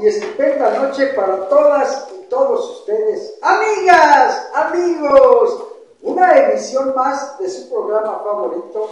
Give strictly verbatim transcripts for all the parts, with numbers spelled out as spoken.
y estupenda noche para todas y todos ustedes, amigas, amigos, una emisión más de su programa favorito,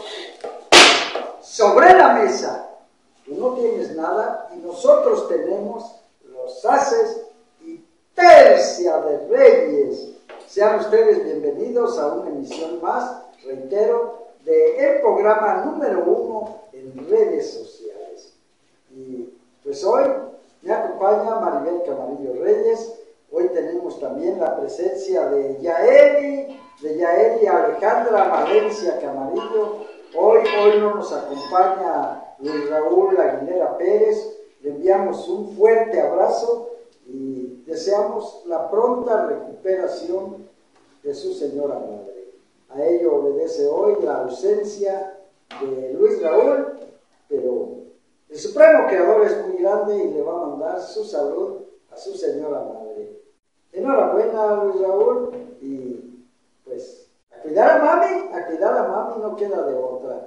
Sobre la Mesa. Tú no tienes nada y nosotros tenemos los haces y tercia de reyes. Sean ustedes bienvenidos a una emisión más, reitero, del programa número uno en redes sociales. Y pues hoy me acompaña Maribel Camarillo Reyes. Hoy tenemos también la presencia de Yaeli, de Yaeli Alejandra Valencia Camarillo. Hoy, hoy no nos acompaña Luis Raúl Aguilera Pérez. Le enviamos un fuerte abrazo y deseamos la pronta recuperación de su señora madre. A ello obedece hoy la ausencia de Luis Raúl, pero el Supremo Creador es muy grande y le va a mandar su salud a su señora madre. Enhorabuena, Luis Raúl, y pues a cuidar a mami, a cuidar a mami, no queda de otra.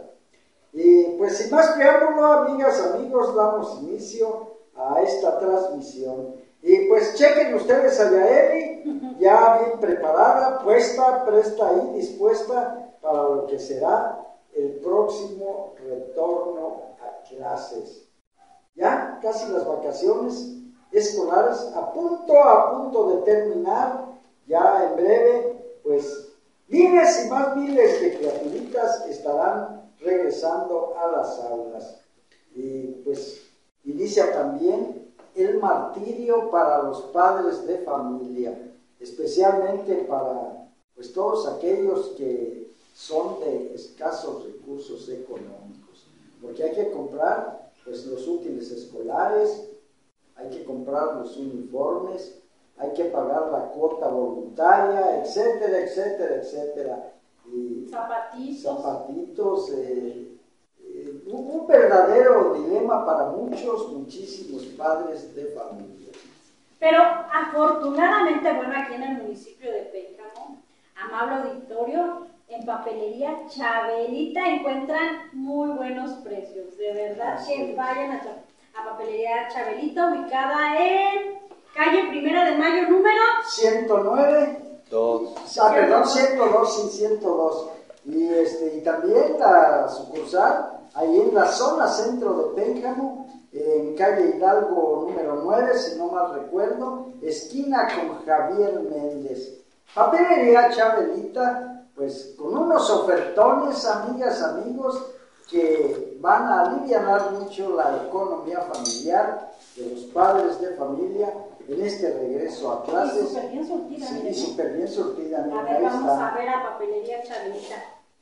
Y pues sin más preámbulo, amigas, amigos, damos inicio a esta transmisión. Y pues chequen ustedes a Yaeli, ya bien preparada, puesta, presta y dispuesta para lo que será el próximo retorno a clases. Ya casi las vacaciones escolares a punto, a punto de terminar, ya en breve, pues miles y más miles de criaturitas estarán regresando a las aulas. Y pues inicia también el martirio para los padres de familia, especialmente para pues todos aquellos que son de escasos recursos económicos, porque hay que comprar pues los útiles escolares, hay que comprar los uniformes, hay que pagar la cuota voluntaria, etcétera, etcétera, etcétera. Y zapatitos. Zapatitos, eh, eh, un, un verdadero dilema para muchos, muchísimos padres de familia. Pero afortunadamente, bueno, aquí en el municipio de Pénjamo, amable auditorio, en papelería Chabelita encuentran muy buenos precios. De verdad Así que es. vayan a, a papelería Chabelita, ubicada en calle Primera de Mayo, número ciento nueve. Dos. Ah, perdón, ciento dos y ciento dos. Y, este, y también la sucursal, ahí en la zona centro de Pénjamo, en calle Hidalgo número nueve, si no mal recuerdo, esquina con Javier Méndez. Papelería Chabelita, pues con unos ofertones, amigas, amigos, que van a aliviar mucho la economía familiar de los padres de familia en este regreso a clases. y súper bien surtida. Sí, miren. súper bien surtida. A Miren, ver, ahí vamos está. a ver a papelería Chabelita.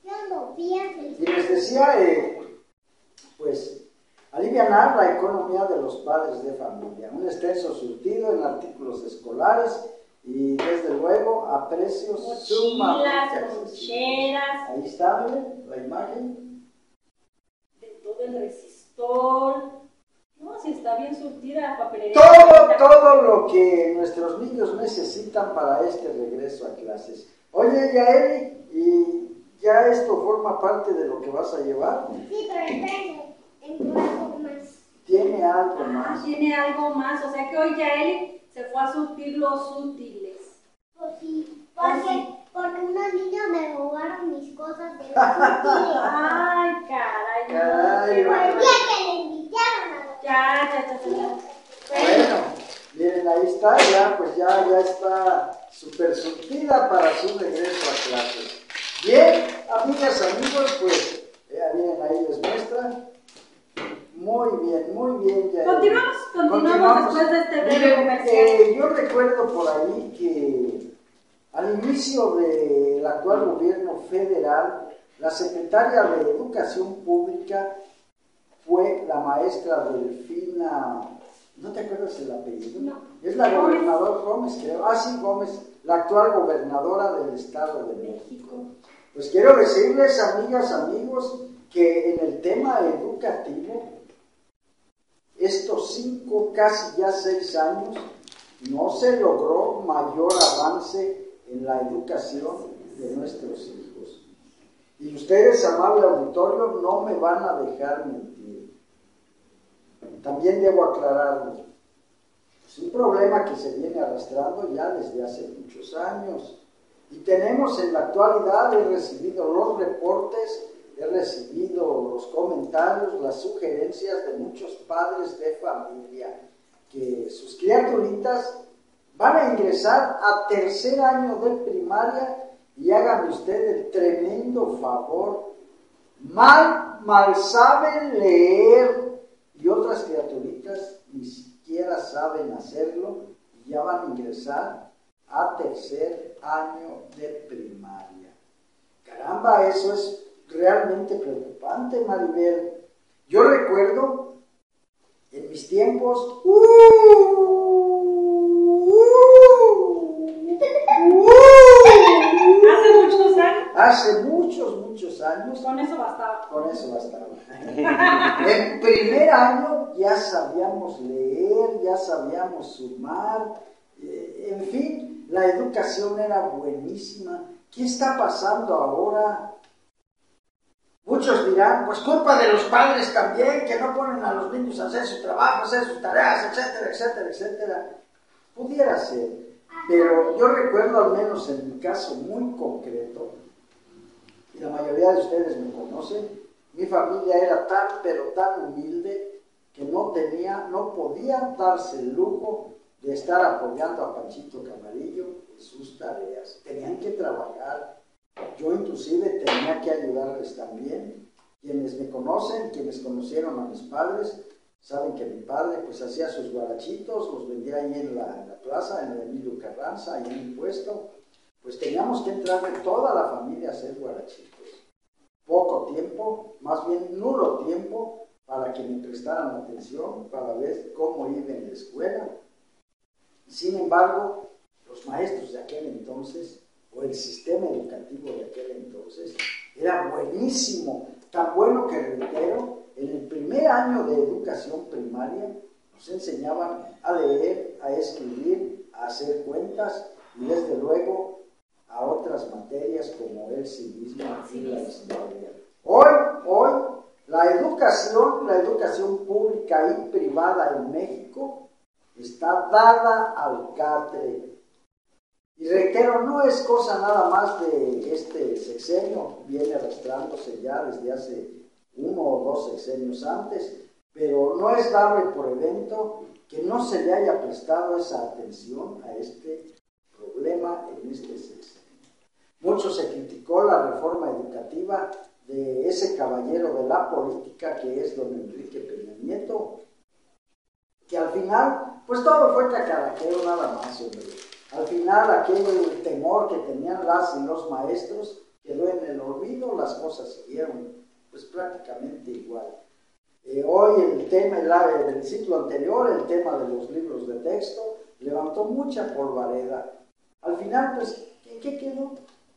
Y les decía, eh, pues, alivianar la economía de los padres de familia. Un extenso surtido en artículos escolares y, desde luego, a precios sumamente Mochilas, accesibles. loncheras, Ahí está, miren, la imagen. de todo el resistor. No, si está bien surtida la papelería. Todo, todo lo que nuestros niños necesitan para este regreso a clases. Oye, Yaeli, ¿y ya esto forma parte de lo que vas a llevar? Sí, pero espérenme, tengo algo más. ¿Tiene algo Ah, más? tiene algo más. O sea que hoy Yaeli se fue a surtir los útiles. Pues sí, Ah, porque, sí. porque unos niños me robaron mis cosas de los útiles. Ay, caray. no, Caray, qué Por el bárbaro. día que le invitaron a los... Ya, ya, ya, ya, ya. Bueno, miren, ahí está, ya, pues ya, ya está súper surtida para su regreso a clases. Bien, amigas, amigos, pues, eh, miren, ahí les muestra. Muy bien, muy bien. Ya, Continuamos, continuamos después de este breve Miren, comercial. eh, yo recuerdo por ahí que al inicio del actual gobierno federal, la secretaria de Educación Pública fue la maestra Delfina, ¿no te acuerdas el apellido? No. Es la Gómez. gobernadora Gómez, creo. Ah, sí, Gómez, la actual gobernadora del Estado de México. Pues quiero decirles, amigas, amigos, que en el tema educativo, estos cinco, casi ya seis años, no se logró mayor avance en la educación de nuestros hijos. Y ustedes, amable auditorio, no me van a dejar mentir. También debo aclararlo. Es un problema que se viene arrastrando ya desde hace muchos años. Y tenemos en la actualidad, he recibido los reportes, he recibido los comentarios, las sugerencias de muchos padres de familia, que sus criaturitas van a ingresar a tercer año de primaria y háganme usted el tremendo favor. Mal, mal saben leer y otras criaturitas ni siquiera saben hacerlo y ya van a ingresar a tercer año de primaria. Caramba, eso es realmente preocupante, Maribel. Yo recuerdo en mis tiempos, ¡uh! ¡uh! ¡uh! Hace muchos años. Hace muchos, muchos años. Con eso bastaba. Con eso bastaba. En primer año ya sabíamos leer, ya sabíamos sumar, eh, en fin, la educación era buenísima. ¿Qué está pasando ahora? Muchos dirán, pues culpa de los padres también, que no ponen a los niños a hacer su trabajo, a hacer sus tareas, etcétera, etcétera, etcétera. Pudiera ser, pero yo recuerdo, al menos en mi caso muy concreto, y la mayoría de ustedes me conocen, mi familia era tan, pero tan humilde, que no tenía, no podía darse el lujo de estar apoyando a Panchito Camarillo en sus tareas. Tenían que trabajar. Yo inclusive tenía que ayudarles también. Quienes me conocen, quienes conocieron a mis padres, saben que mi padre pues hacía sus guarachitos, los vendía ahí en la, en la plaza, en el Emilio Carranza, ahí en mi puesto. Pues teníamos que entrar de toda la familia a hacer guarachitos. Poco tiempo, más bien nulo tiempo, para que me prestaran atención, para ver cómo iba en la escuela. Sin embargo, los maestros de aquel entonces, o el sistema educativo de aquel entonces, era buenísimo, tan bueno que, reitero, en el primer año de educación primaria nos enseñaban a leer, a escribir, a hacer cuentas y desde luego a otras materias como el civismo y la historia. Hoy, hoy, la educación, la educación pública y privada en México está dada al catre. Y reitero, no es cosa nada más de este sexenio, viene arrastrándose ya desde hace uno o dos sexenios antes, pero no es dable por evento que no se le haya prestado esa atención a este problema en este sexenio. Mucho se criticó la reforma educativa de ese caballero de la política que es don Enrique Peña Nieto, que al final, pues todo fue cacaraqueo nada más, hombre. Al final aquel temor que tenían las y los maestros quedó en el olvido, las cosas siguieron pues prácticamente igual. Eh, hoy el tema el, del ciclo anterior, el tema de los libros de texto, levantó mucha polvareda. Al final, pues, ¿en qué quedó?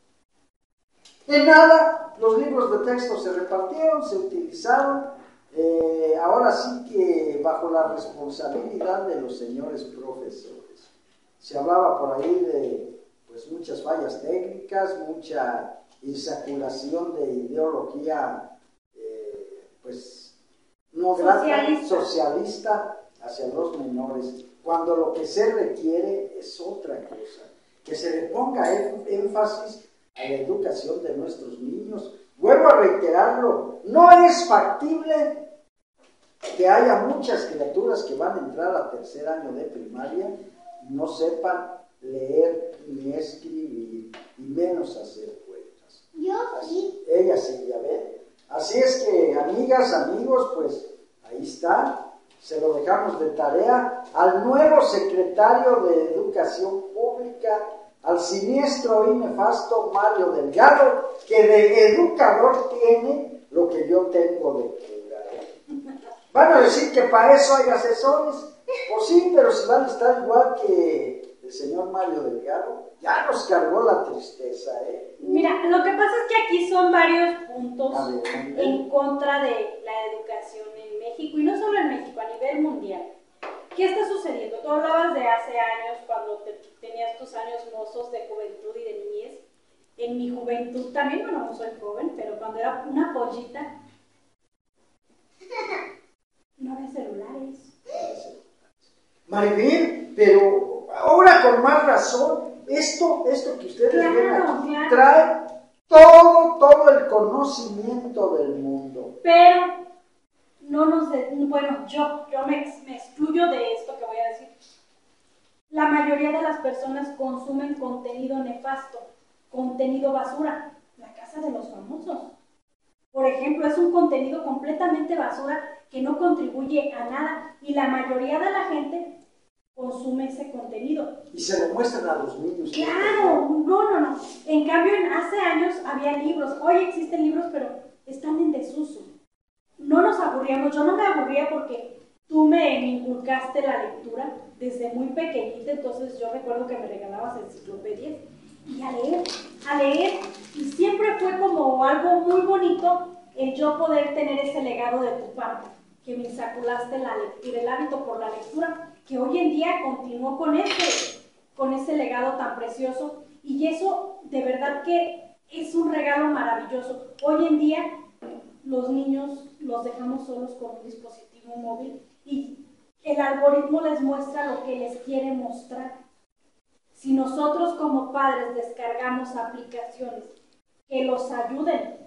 En nada, los libros de texto se repartieron, se utilizaron, eh, ahora sí que bajo la responsabilidad de los señores profesores. Se hablaba por ahí de pues, muchas fallas técnicas, mucha insaculación de ideología eh, pues, no grata, socialista. socialista hacia los menores, cuando lo que se requiere es otra cosa, que se le ponga énfasis a la educación de nuestros niños. Vuelvo a reiterarlo, no es factible que haya muchas criaturas que van a entrar a tercer año de primaria y no sepan leer ni escribir, y menos hacer cuentas. Yo sí. Ella sí, ya ven. Así es que, amigas, amigos, pues ahí está, se lo dejamos de tarea al nuevo secretario de Educación Pública, al siniestro y nefasto Mario Delgado, que de educador tiene lo que yo tengo de cura. Van a decir que para eso hay asesores, pues sí, pero si van a estar igual que el señor Mario Delgado, ya nos cargó la tristeza, ¿eh? Mira, lo que pasa es que aquí son varios puntos A ver, a ver. en contra de la educación en México, y no solo en México, a nivel mundial. ¿Qué está sucediendo? Tú hablabas de hace años, cuando te, tenías tus años mozos de juventud y de niñez. En mi juventud también, bueno, no soy joven, pero cuando era una pollita, no había celulares. Maribel, pero ahora con más razón, esto, esto que ustedes Claro, ven aquí claro. trae todo, todo el conocimiento del mundo. Pero no nos, de- bueno, yo, yo me, ex- me excluyo de esto que voy a decir. La mayoría de las personas consumen contenido nefasto, contenido basura, la casa de los famosos. Por ejemplo, es un contenido completamente basura que no contribuye a nada y la mayoría de la gente consume ese contenido. Y se lo muestran a los niños. Claro, no, no, no. En cambio, en- hace años había libros, hoy existen libros, pero están en desuso. No nos aburríamos, yo no me aburría porque tú me inculcaste la lectura desde muy pequeñita, entonces yo recuerdo que me regalabas enciclopedias y a leer, a leer, y siempre fue como algo muy bonito el yo poder tener ese legado de tu parte, que me insaculaste la lectura, el hábito por la lectura, que hoy en día continúo con ese, con ese legado tan precioso, y eso de verdad que es un regalo maravilloso. Hoy en día los niños los dejamos solos con un dispositivo móvil y el algoritmo les muestra lo que les quiere mostrar. Si nosotros como padres descargamos aplicaciones que los ayuden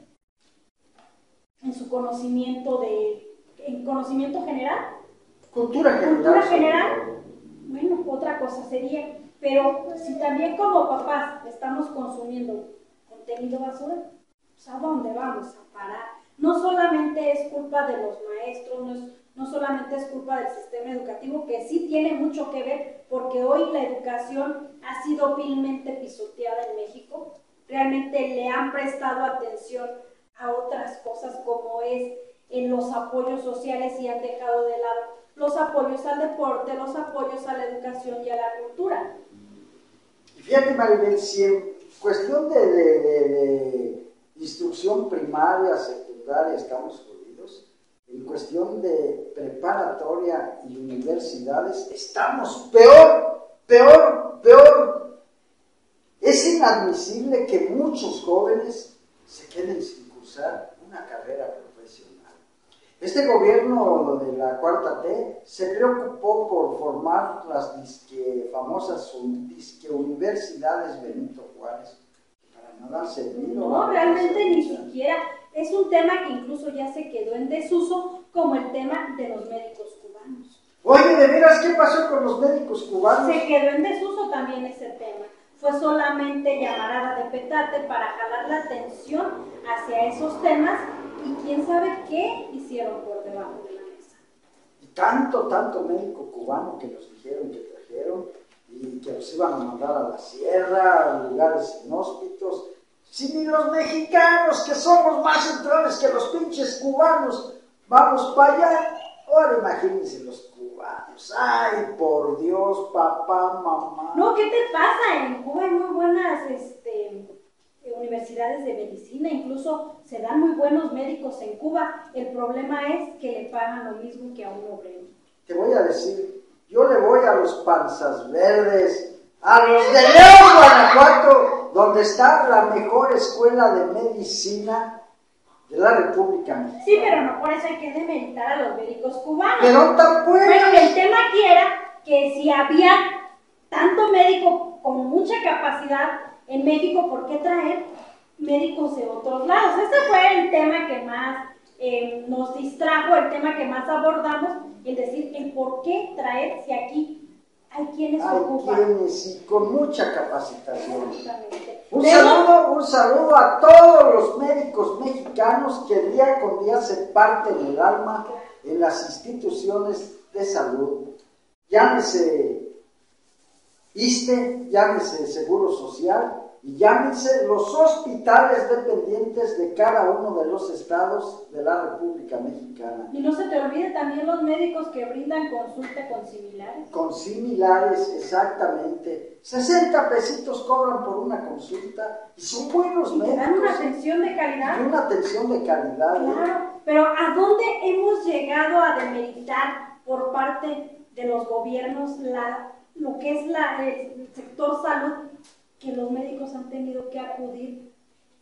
en su conocimiento de, en conocimiento general, Cultura general. cultura general, bueno, otra cosa sería, pero si también como papás estamos consumiendo contenido basura, pues ¿a dónde vamos a parar? No solamente es culpa de los maestros, no, es, no solamente es culpa del sistema educativo, que sí tiene mucho que ver, porque hoy la educación ha sido vilmente pisoteada en México. Realmente le han prestado atención a otras cosas como es en los apoyos sociales y han dejado de lado los apoyos al deporte, los apoyos a la educación y a la cultura. Y fíjate, Maribel, si en cuestión de, de, de, de instrucción primaria, secundaria, estamos jodidos, en cuestión de preparatoria y universidades, estamos peor, peor, peor. Es inadmisible que muchos jóvenes se queden sin cursar una carrera profesional. Este gobierno de la cuarta T se preocupó por formar las disque, famosas disque universidades Benito Juárez. Para nada han servido. No, realmente ni siquiera. Es un tema que incluso ya se quedó en desuso, como el tema de los médicos cubanos. Oye, de veras, ¿qué pasó con los médicos cubanos? Se quedó en desuso también ese tema. Fue solamente llamarada de petate para jalar la atención hacia esos temas y quién sabe qué hicieron por debajo de la mesa. Y tanto, tanto médico cubano que nos dijeron que trajeron y que los iban a mandar a la sierra, a lugares inhóspitos. Si ni los mexicanos, que somos más centrales que los pinches cubanos, vamos para allá. Ahora imagínense los cubanos. Ay, por Dios, papá, mamá. No, ¿qué te pasa? En Cuba hay muy buenas este, universidades de medicina, incluso se dan muy buenos médicos en Cuba. El problema es que le pagan lo mismo que a un obrero. Te voy a decir, yo le voy a los panzas verdes, a los de León, Guanajuato, donde está la mejor escuela de medicina de la República Mexicana. Sí, pero no por eso hay que demeritar a los médicos cubanos. Pero tampoco. Bueno, el tema aquí era que si había tanto médico con mucha capacidad en México, ¿por qué traer médicos de otros lados? Ese fue el tema que más eh, nos distrajo, el tema que más abordamos, el decir, el por qué traer si aquí hay quienes Hay ocupan. quienes y con mucha capacitación. Exactamente. Un Vemos- saludo, un saludo a todos los médicos mexicanos que día con día se parten el alma en las instituciones de salud. Llámese ISSSTE, llámese Seguro Social y llámense los hospitales dependientes de cada uno de los estados de la República Mexicana. Y no se te olvide también los médicos que brindan consulta con similares. Con similares, exactamente. sesenta pesitos cobran por una consulta y son buenos Y te dan médicos. una atención de calidad. Y una atención de calidad. ¿eh? Claro, pero ¿a dónde hemos llegado a demeritar por parte de los gobiernos la, lo que es la, el sector salud, que los médicos han tenido que acudir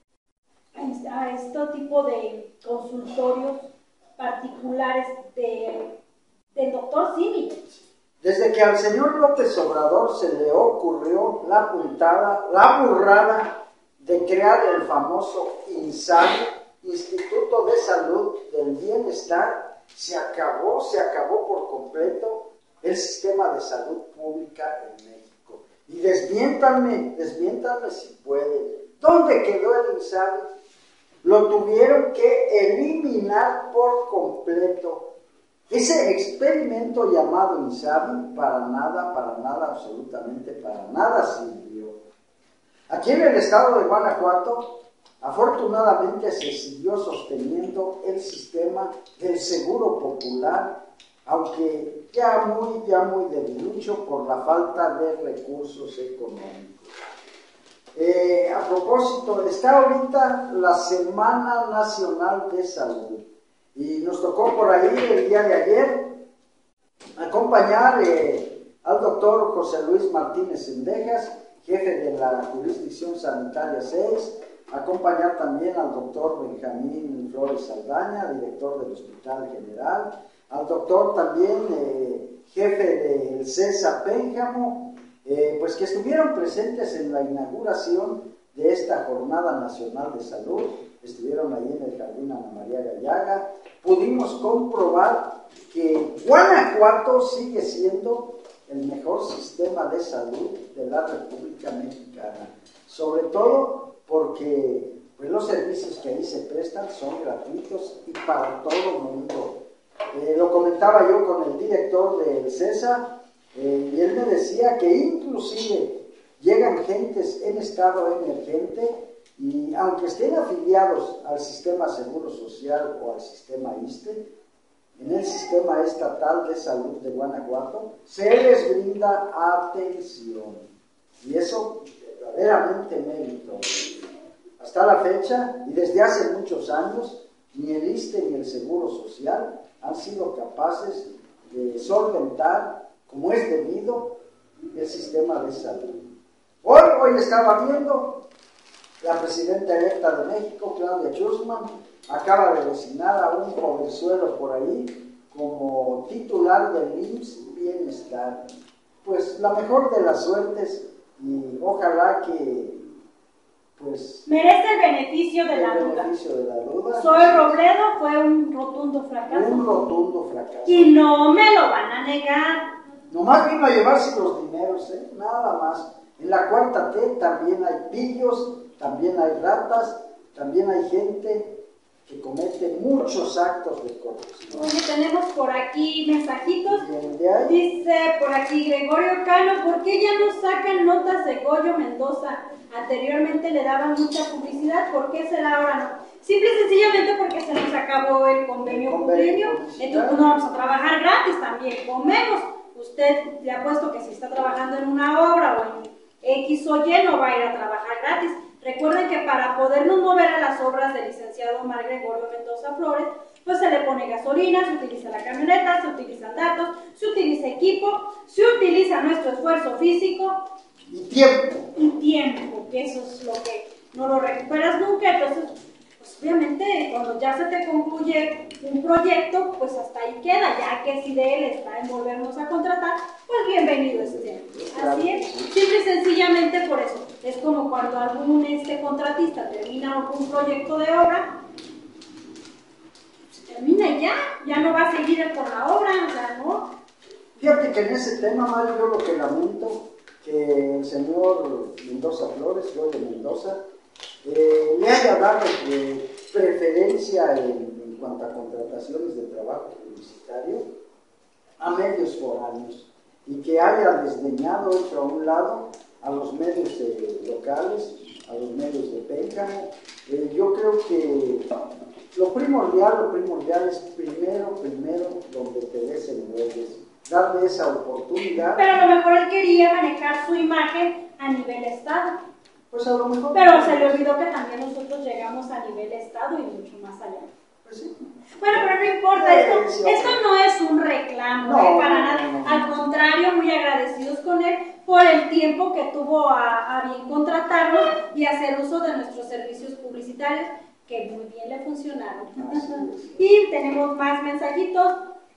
a, a este tipo de consultorios particulares de, del doctor Simi? De Desde que al señor López Obrador se le ocurrió la puntada, la burrada de crear el famoso INSABI, Instituto de Salud del Bienestar, se acabó, se acabó por completo el sistema de salud pública en México. Y desmiéntanme, desmiéntanme si pueden. ¿Dónde quedó el INSABI? Lo tuvieron que eliminar por completo. Ese experimento llamado INSABI para nada, para nada, absolutamente para nada sirvió. Aquí en el estado de Guanajuato, afortunadamente se siguió sosteniendo el sistema del seguro popular, aunque ya muy, ya muy debilucho por la falta de recursos económicos. Eh, a propósito, está ahorita la Semana Nacional de Salud y nos tocó por ahí el día de ayer acompañar eh, al doctor José Luis Martínez Cendejas, jefe de la Jurisdicción Sanitaria seis, acompañar también al doctor Benjamín Flores Saldaña, director del Hospital General, al doctor también eh, jefe del CESA Pénjamo, eh, pues que estuvieron presentes en la inauguración de esta Jornada Nacional de Salud. Estuvieron ahí en el Jardín Ana María Gallaga. Pudimos comprobar que Guanajuato sigue siendo el mejor sistema de salud de la República Mexicana, sobre todo porque pues, los servicios que ahí se prestan son gratuitos y para todo el mundo. Eh, lo comentaba yo con el director del CESA eh, y él me decía que inclusive llegan gentes en estado emergente y aunque estén afiliados al sistema Seguro Social o al sistema ISSSTE, en el sistema estatal de salud de Guanajuato se les brinda atención y eso verdaderamente mérito. Hasta la fecha y desde hace muchos años ni el ISSSTE ni el Seguro Social han sido capaces de solventar como es debido el sistema de salud. Hoy, hoy estaba viendo la presidenta electa de México, Claudia Sheinbaum, acaba de designar a un jovenzuelo por ahí como titular del I M S S Bienestar. Pues la mejor de las suertes y ojalá que pues merece el beneficio de, el la, beneficio duda. de la duda. Soy Robledo fue un rotundo fracaso. Un rotundo fracaso. Y no me lo van a negar. Nomás vino a llevarse los dineros, ¿eh? Nada más. En la cuarta T también hay pillos, también hay ratas, también hay gente que comete muchos actos de corrupción. Oye, tenemos por aquí mensajitos. Ahí, dice por aquí Gregorio Cano, ¿por qué ya no sacan notas de Goyo Mendoza? Anteriormente le daban mucha publicidad, ¿por qué será ahora no? Simple y sencillamente porque se nos acabó el convenio publicitario, entonces no vamos a trabajar gratis, también comemos. Usted le ha puesto que si está trabajando en una obra o en X o Y no va a ir a trabajar gratis. Recuerden que para podernos mover a las obras del licenciado Omar Gregorio Mendoza Flores, pues se le pone gasolina, se utiliza la camioneta, se utilizan datos, se utiliza equipo, se utiliza nuestro esfuerzo físico y tiempo. Y tiempo, que eso es lo que no lo recuperas nunca. Entonces, pues obviamente cuando ya se te concluye un proyecto, pues hasta ahí queda, ya que si de él está en volvernos a contratar, pues bienvenido esté. Así es, simple y sencillamente por eso. Es como cuando algún este contratista termina un proyecto de obra, se termina y ya, ya no va a seguir con la obra, o sea, ¿no? Fíjate que en ese tema, Mario, yo lo que lamento, que el señor Mendoza Flores, Goyo Mendoza, eh, le haya dado eh, preferencia en, en cuanto a contrataciones de trabajo publicitario a medios foráneos y que haya desdeñado, hecho a un lado, a los medios eh, locales, a los medios de Pénjamo. Eh, yo creo que lo primordial, lo primordial es primero, primero, donde te desenvuelves, darle esa oportunidad. Pero a lo mejor él quería manejar su imagen a nivel estado. Pues a lo mejor. Pero se le olvidó que también nosotros llegamos a nivel estado y mucho más allá. Pues sí. Bueno, pero no importa, esto, esto no es un reclamo, no, ¿eh? Para no, nada. No, no. Al contrario, muy agradecidos con él por el tiempo que tuvo a, a bien contratarnos y hacer uso de nuestros servicios publicitarios, que muy bien le funcionaron. Y tenemos más mensajitos.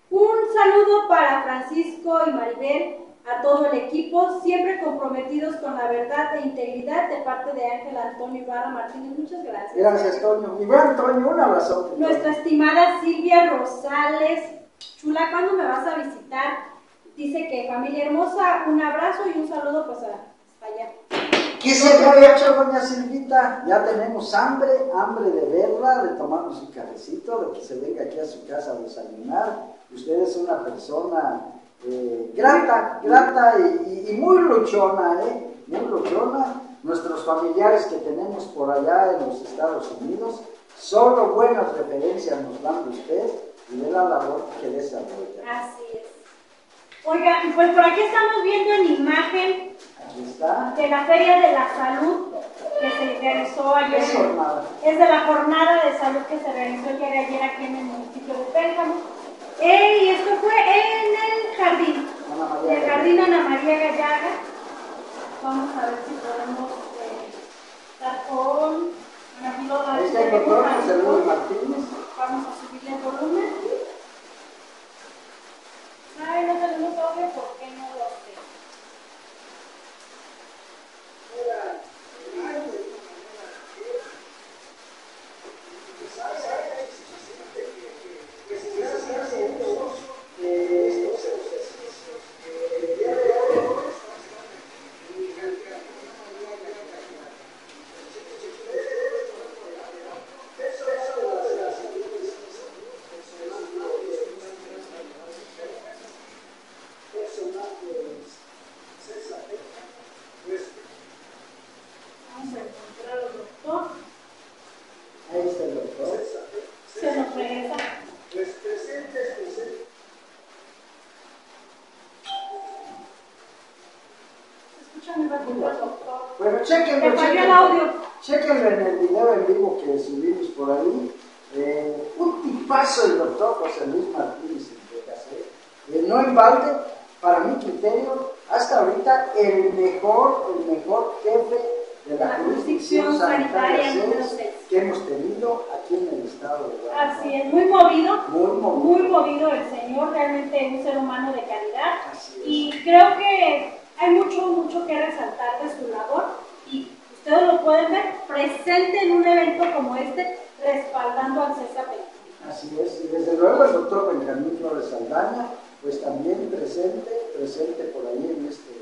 Un saludo para Francisco y Maribel, a todo el equipo, siempre comprometidos con la verdad e integridad, de parte de Ángel Antonio Ibarra Martínez. Muchas gracias. Gracias, Toño. Mi buen Toño, un abrazo. Nuestra estimada Silvia Rosales, chula, ¿cuándo me vas a visitar? Dice que familia hermosa, un abrazo y un saludo pues hasta allá. ¿Qué se le ha hecho, doña Silvita? Ya tenemos hambre, hambre de verla, de tomarnos un cafecito, de que se venga aquí a su casa a desayunar. Usted es una persona eh, grata, grata y, y, y muy luchona, ¿eh? Muy luchona. Nuestros familiares que tenemos por allá en los Estados Unidos, solo buenas referencias nos dan de usted y de la labor que desarrolla. Así es. Oigan, pues por aquí estamos viendo en imagen Está. de la Feria de la Salud que se realizó ayer. Es jornada. Es de la jornada de salud que se realizó el día de ayer aquí en el municipio de Pénjamo. Eh, y esto fue en el jardín, en el jardín Ana María Gallaga. Vamos a ver si podemos eh, estar con Ana Pilola. Ahí está el doctor José Luis Martínez. Vamos a subirle el volumen. Ay, no tenemos audio, ¿por qué no lo sé? Bueno, chequenlo, chequenlo, chequenlo en el video en vivo que subimos por ahí. Eh, un tipazo el doctor José Luis Martínez eh, no en balde, para mi criterio, hasta ahorita el mejor, el mejor jefe de la, la jurisdicción sanitaria que hemos tenido aquí en el estado de Guadalajara. Así es, muy movido, muy movido, muy movido el señor, realmente un ser humano de calidad. Y creo que hay mucho, mucho que resaltar de su labor y ustedes lo pueden ver presente en un evento como este, respaldando al César Benjamín. Así es, y desde luego el doctor Benjamín Flores Saldaña, pues también presente, presente por ahí en este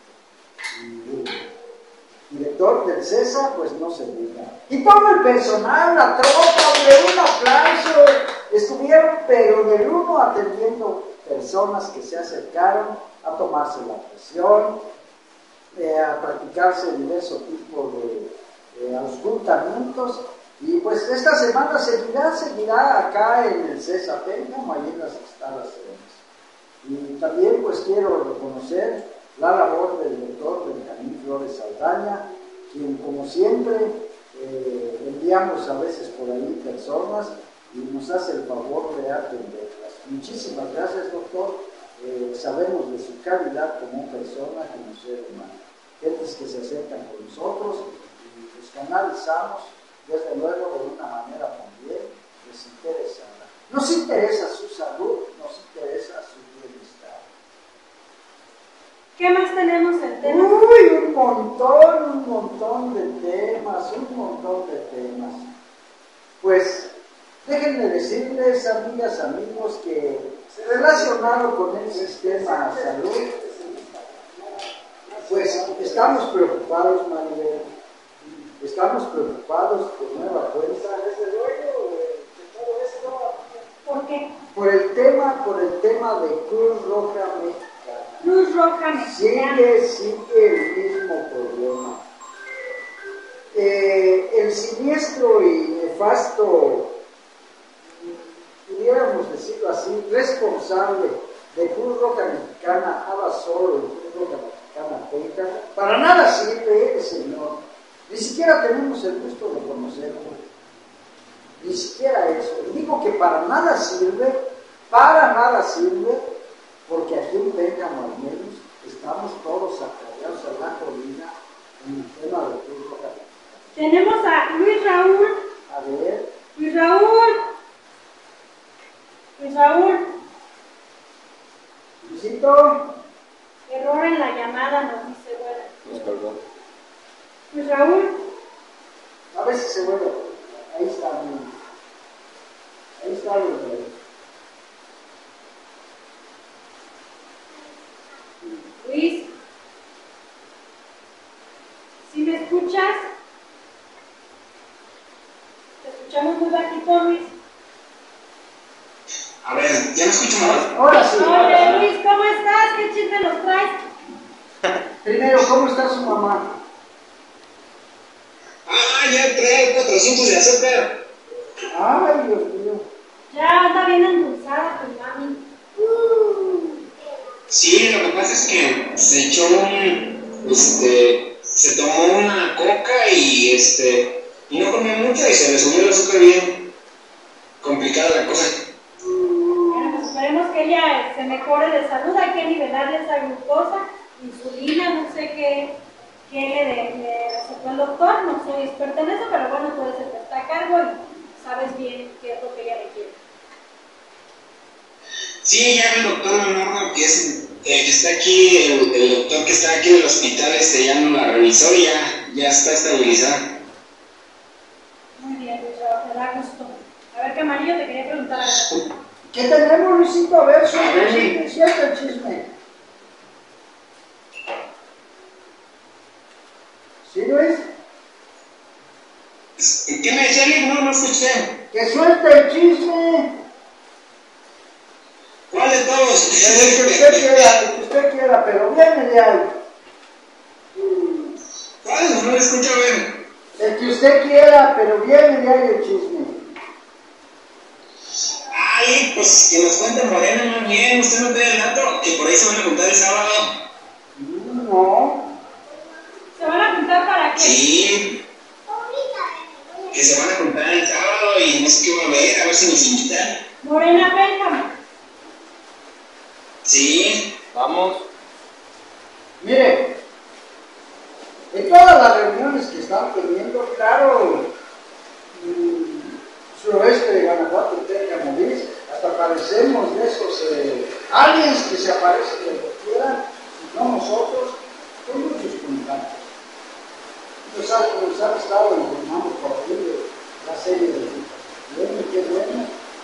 eh, director del César, pues no se diga. Y todo el personal, la tropa, de un aplauso, estuvieron pero del uno atendiendo personas que se acercaron a tomarse la presión, eh, a practicarse diversos tipos de, de auscultamientos. Y pues esta semana seguirá, seguirá acá en el César Pénjamo, ahí en las instalaciones. Y también pues quiero reconocer la labor del doctor Benjamín Flores Saldaña, quien como siempre eh, enviamos a veces por ahí personas y nos hace el favor de atenderlas. Muchísimas gracias, doctor. Eh, sabemos de su calidad como persona, como ser humano. Gentes que se acercan con nosotros y los canalizamos, desde luego, de una manera también desinteresada. Nos interesa su salud, nos interesa su bienestar. ¿Qué más tenemos en tema? Uy, un montón, un montón de temas, un montón de temas. Pues, déjenme decirles, amigas, amigos, que relacionado con el sistema de salud, pues estamos preocupados, Maribel, estamos preocupados por nueva cuenta. ¿Por qué? Por el tema, por el tema de Cruz Roja Mexicana. Cruz Roja Mexicana. Sigue, sigue el mismo problema. Eh, el siniestro y nefasto, pudiéramos decirlo así, responsable de Cruz Roja Mexicana, Abasolo y Cruz Roja Mexicana Pénjamo, para nada sirve el señor. Ni siquiera tenemos el gusto de conocerlo. Ni siquiera eso. Y digo que para nada sirve, para nada sirve, porque aquí en Pénjamo al menos estamos todos apoyados a la colina en el tema de Cruz Roja Mexicana. Tenemos a Luis Raúl. A ver. Luis Raúl. Luis Raúl. nada, nos dice bueno. Nos colgó. Pues Raúl. A ver si se vuelve. Ahí está, bien. Ahí está, bien. Luis, ¿sí me escuchas? Te escuchamos muy bajito, Luis. A ver, ¿ya me escucho más? Ahora sí. Hola Luis, ¿cómo estás? ¿Qué chisme nos traes? Primero, ¿cómo está su mamá? Ah, ya trae cuatrocientos de azúcar. Ay, Dios mío. Ya anda bien endulzada tu mami. Sí, lo que pasa es que se echó un, este, se tomó una coca y este, y no comió mucho y se le subió el azúcar bien complicada la cosa. Bueno, pues esperemos que ella se mejore de salud. Hay que nivelarle esa glucosa, insulina, no sé qué, qué le, de, le recetó el doctor. No soy experta en eso, pero bueno, tú eres el que está a cargo y sabes bien qué es lo que ella requiere. Sí, ya el doctor Leonardo, que es el que está aquí, el, el doctor que está aquí en el hospital, este, ya no la revisó y ya, ya está estabilizada. Muy bien, Luis, te da gusto. A ver, Camarillo, te quería preguntar algo. ¿Qué tenemos, Luisito? A ver, suelta A ver, el chisme, suelta el chisme. ¿Sí, Luis? ¿Qué me decía Liz? No, no escuché. ¡Que suelte el chisme! ¿Cuál de todos? El que usted quiera, el que usted quiera, pero viene de ahí. ¿Cuál? No lo escucho bien. El que usted quiera, pero viene de ahí el chisme. Ay, pues que nos cuente Morena más bien. Usted no tiene el dato que por ahí se van a juntar el sábado. No. ¿Se van a juntar para qué? Sí. Que se van a juntar el sábado y no sé qué va a ver, a ver si nos invitan. Morena Pénjamo. Sí. Vamos. Mire, en todas las reuniones que están teniendo, claro, mm, suroeste de Guanajuato, Teca, Movis, hasta parecemos de esos eh, aliens que se aparecen de donde quieran, no nosotros, con muchos contactos. Entonces, nos han estado informando por ahí de la serie de bueno, qué bueno.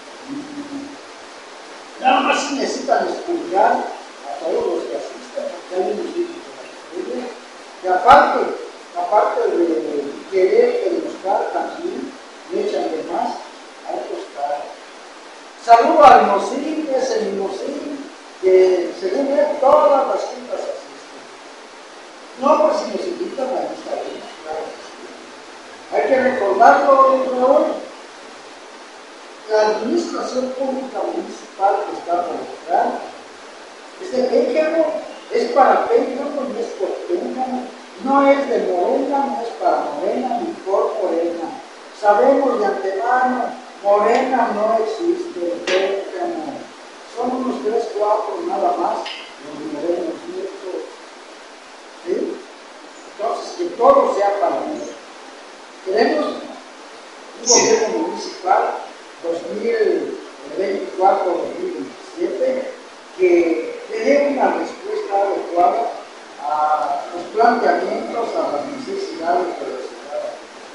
Nada más si necesitan explicar a todos los que asistan, porque hay unos sitios que aparte, aparte de querer demostrar también, le echan de más a estos caras. Saludo al Mosín, ese Mosín, que según él todas las juntas asisten. No, pues si nos invitan a esta vez, claro. Hay que recordarlo, Raúl. La administración pública municipal que está por lograr, este Pénjamo es para Pénjamo y es por Pénjamo, no es de Morena, no es para Morena ni por Morena. Sabemos de antemano, Morena no existe, Pénjamo. Son unos tres, cuatro nada más los morenos nietos. ¿Sí? Entonces, que todo sea para nosotros. Queremos un gobierno municipal dos mil veinticuatro a dos mil veintisiete que le dé una respuesta adecuada a los planteamientos, a las necesidades de la ciudad.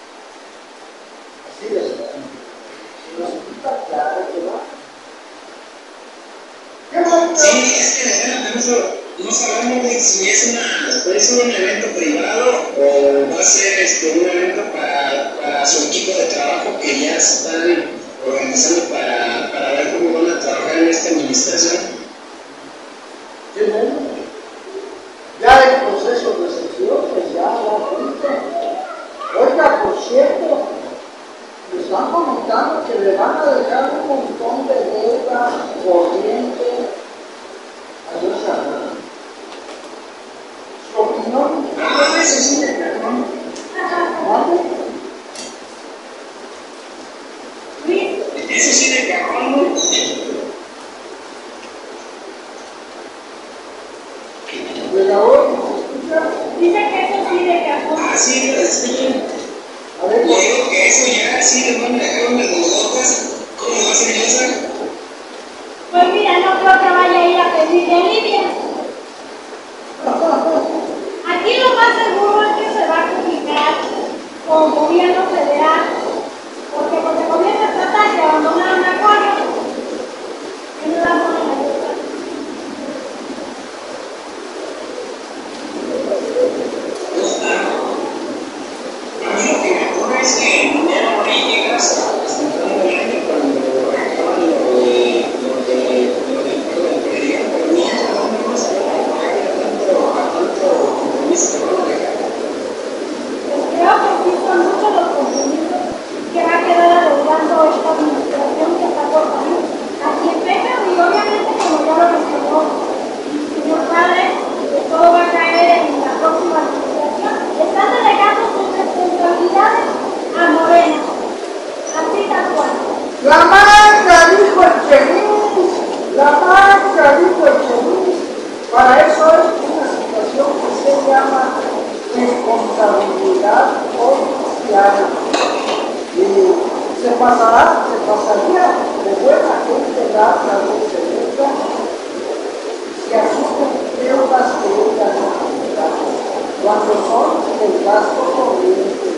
Así de sencillo. Si nos invita, claro que va. ¿Qué bonito? Sí, es que de verdad no, no sabemos de si es, una, es un evento privado o va a ser este, un evento para, para su equipo de trabajo que ya están organizando para, para ver cómo van a trabajar en esta administración. ¿Qué bueno? Ya el proceso de selección, pues ya va bonito. Oiga, por cierto, me están comentando que le van a dejar un montón de deuda corriente a Dios sabrá. Su opinión, Ah, eso sí, perdón. ¿Mande? Luis, eso sí de cajón, ¿no? ¿De la hora se escucha? dice que eso sí de cajón. Ah, sí, sí. A ver, Yo digo que eso ya sí les van a dejar unas gotas. ¿Cómo va a ser eso? Pues mira, no creo que vaya a ir a pedirle alivio. del gasto corriente.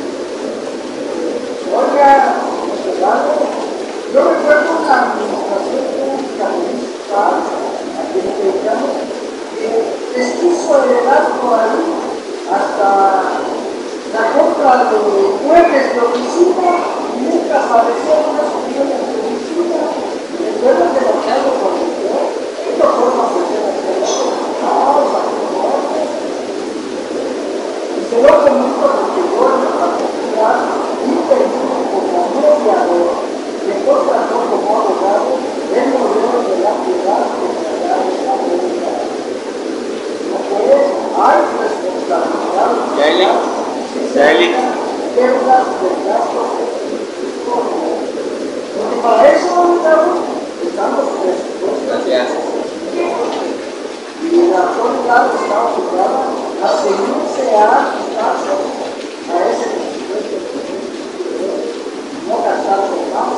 Oiga, Fernando, yo recuerdo una administración pública municipal, aquí en Pénjamo, que les quiso heredar por ahí hasta la compra de muebles de oficina y nunca aparecieron unas opiniones de oficina. Recuerdo que lo que hago con el yo, esto forma ofrecer a hacer y se lo comunico porque yo en particular intervino como mediador de cosas no como abogado del modelo de la ciudad que se da en la pública. Lo que es, hay responsabilidad. Yaeli, Yaeli. Deudas del gasto público. Porque para eso, están los presupuestos. Gracias. Y la autoridad está obligada a seguirse a ajustarse a ese presupuesto, no gastar con más.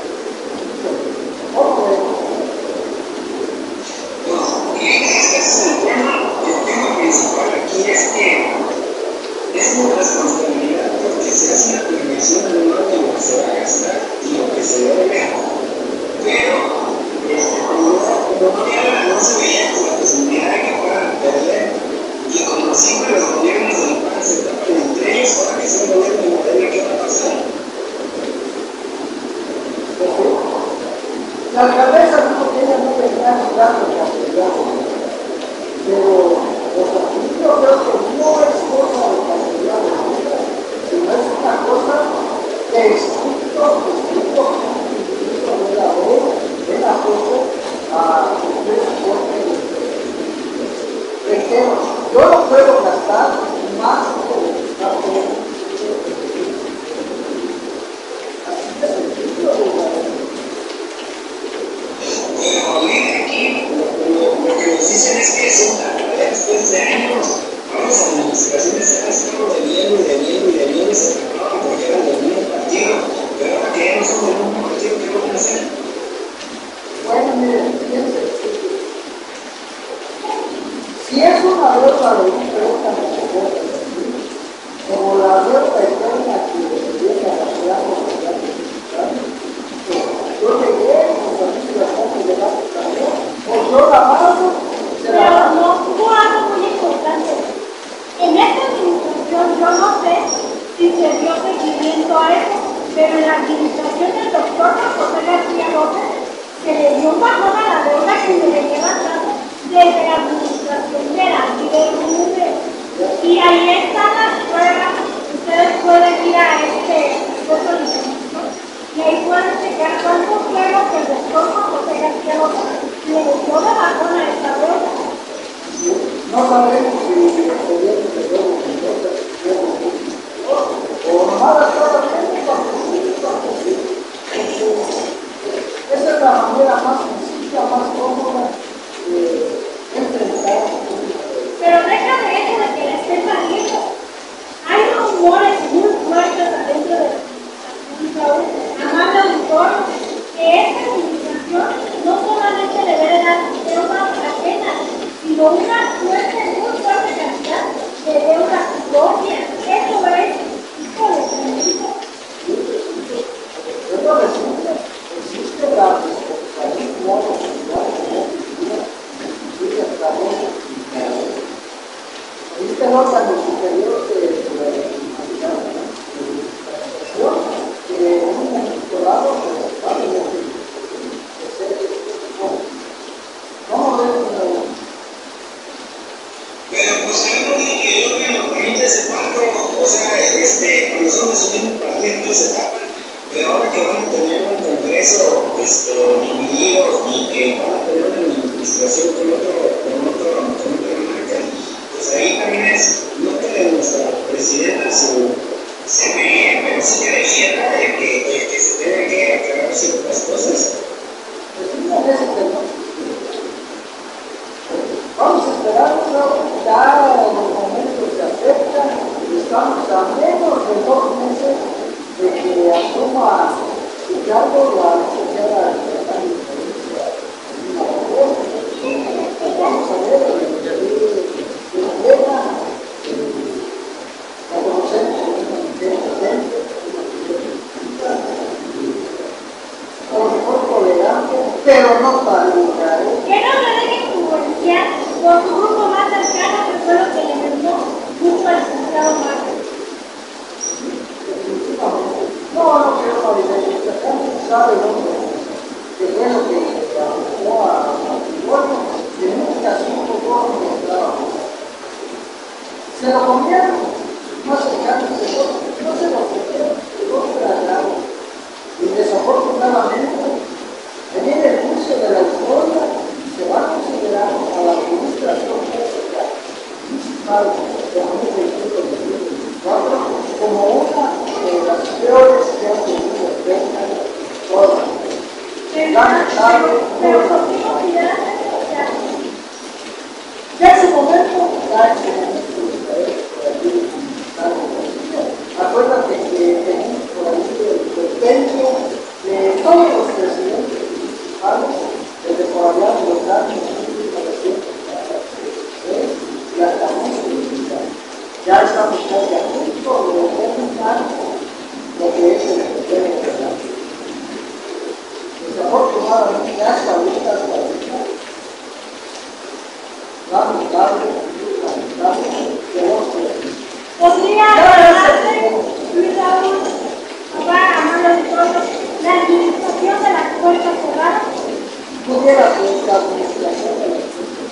¿Cómo vemos? Este es el tema. El tema principal aquí es que es una responsabilidad porque se hace una planeación anual de lo que se va a gastar y lo que se debe. Pero, este, como no había, no se veía con la posibilidad de que fueran a perder, y como siempre los gobiernos del P A N se tapan entre ellos, ahora que sea un gobierno de Morena, ¿qué va a pasar? La alcaldesa dijo que ella no tenía ni gasto de castellano, pero los artículos yo creo que no es cosa de castellano, sino es una cosa de estricto, estricto, estricto de la ley, de la cosa a cumplir su fuerte. Reitero, yo no puedo gastar más de lo que está todo. Así de sencillo de la ley. Bueno, ahorita aquí lo, lo que nos dicen es que son después de años, varias administraciones se han estado debiendo y debiendo y debiendo y se acababan porque eran del mismo partido, pero ahora que ya no son del mismo partido, ¿qué van a hacer? Bueno, miren, fíjense, si es una deuda de un préstamo como la deuda eterna que viene a la ciudad yo llegué, pues a mí se la pongo de la también, o yo la pago, se la Pero pago. no, hubo algo muy importante. En esta administración, yo no sé si se dio seguimiento a eso, pero en la administración del doctor José García López se le dio un bajón a la deuda que se le lleva atrás desde la administración de la Rubén. Y ahí están las pruebas. Ustedes pueden ir a este puesto de información y ahí pueden checar cuánto fue lo que el doctor José García López le dio de bajón a esta deuda. No sabemos si el gobierno de luego o nomás la estaba haciendo porque sí. Esa es la manera más sencilla, más cómoda de enfrentar. Pero deja de eso de que le estén saliendo. Hay rumores muy fuertes adentro de la administración, amable auditor, que esta administración no solamente le debe dar deudas ajenas, sino una fuerte, muy fuerte cantidad de deuda propia. Eso es, híjole, tremendo. Yo no resulta, existe la responsabilidad social y la trabajo. Existe el órgano superior de la administración que en un momento dado pues va a tener que ser. ¿Cómo ven? Pero pues algo que yo creo que nos permite ese pacto, o sea, este, cuando son de su mismo partido, entonces se tapan. Pero ahora que van a tener un congreso este, dividido y que van a tener una administración con otro, con otro, con otra marca, pues ahí también es, no que nuestra presidenta su se pelee, pero sí que defienda de que, de que se tiene que aclarar ciertas cosas. Pues sí, en ese tema. Vamos a esperar, ¿no? Ya los momentos se acercan, estamos a menos de dos meses de que asuma su cargo la licenciada secretaria de Justicia. Vamos a ver qué llega. fue lo que le mermó mucho al licenciado Márquez. No, no quiero validar, acá no sabe dónde, que fue lo que afectó a matrimonio, que nunca supo cómo entraba. Se lo comieron, no se cansan, no se lo comieron, no se la dieron. Y desafortunadamente, en el juicio de la historia, se va a considerar a la administración pública municipal de dos mil veintiuno a dos mil veinticuatro como una de las peores que ha tenido Penca toda. Pero ¿por qué consideras eso? O sea, Ya en su momento, ya en su momento, acuérdate que tenemos por ahí el compendio de todos los presidentes municipales, desde por allá de los años mil novecientos y hasta mucho. Ya estamos casi a punto de terminar lo que es el compendio de la vida. Desafortunadamente, hasta ahorita, hasta ahorita, lamentable, lamentable, que no se podría hablarse, Luis Raúl, papá, Amado de todos, la administración de las puertas cerradas. pudiera ser la administración de la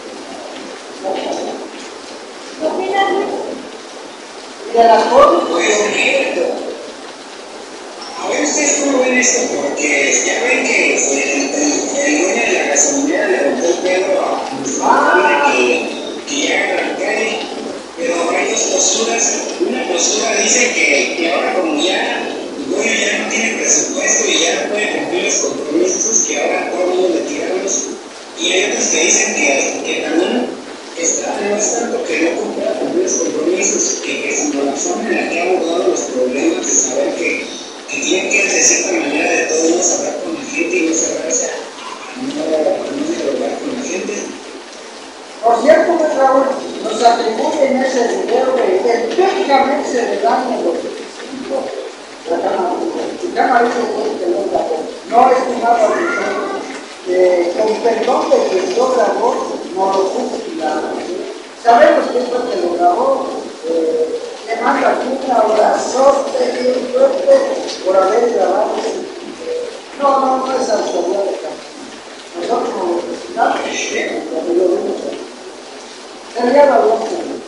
¿Qué opinas, Luis? y de las cosas, Pues mire, a ver ustedes cómo ven esto, porque ya ven que el, el, el dueño de la gasolinera le rompió el pedo a nuestra que, que ya haga la calle, pero hay dos posturas. Una postura dice que, que ahora como ya el dueño ya no tiene presupuesto y ya no puede cumplir los compromisos, que ahora todo el mundo le tiramos, y hay otros que dicen que, que también está, no es tanto que no cumpla cumplir los compromisos, que, que sino la forma en la que ha abordado los problemas, de saber que, que tiene que de cierta manera de todos modos hablar con la gente y no cerrarse a no, no dialogar con la gente. por cierto, pues, Raúl, nos atribuyen ese dinero de empíricamente se le dan en los veinticinco la Cámara. La Cámara dice que no grabó. No es un mapa de con perdón de quien lo grabó, no lo fusilaron. Sabemos que fue que lo grabó. Eh, le mando aquí una oración bien fuerte por haber grabado ese video. No, no, no es autoridad de Cámara. Nosotros como vecinales, lo que yo digo, sería la voz.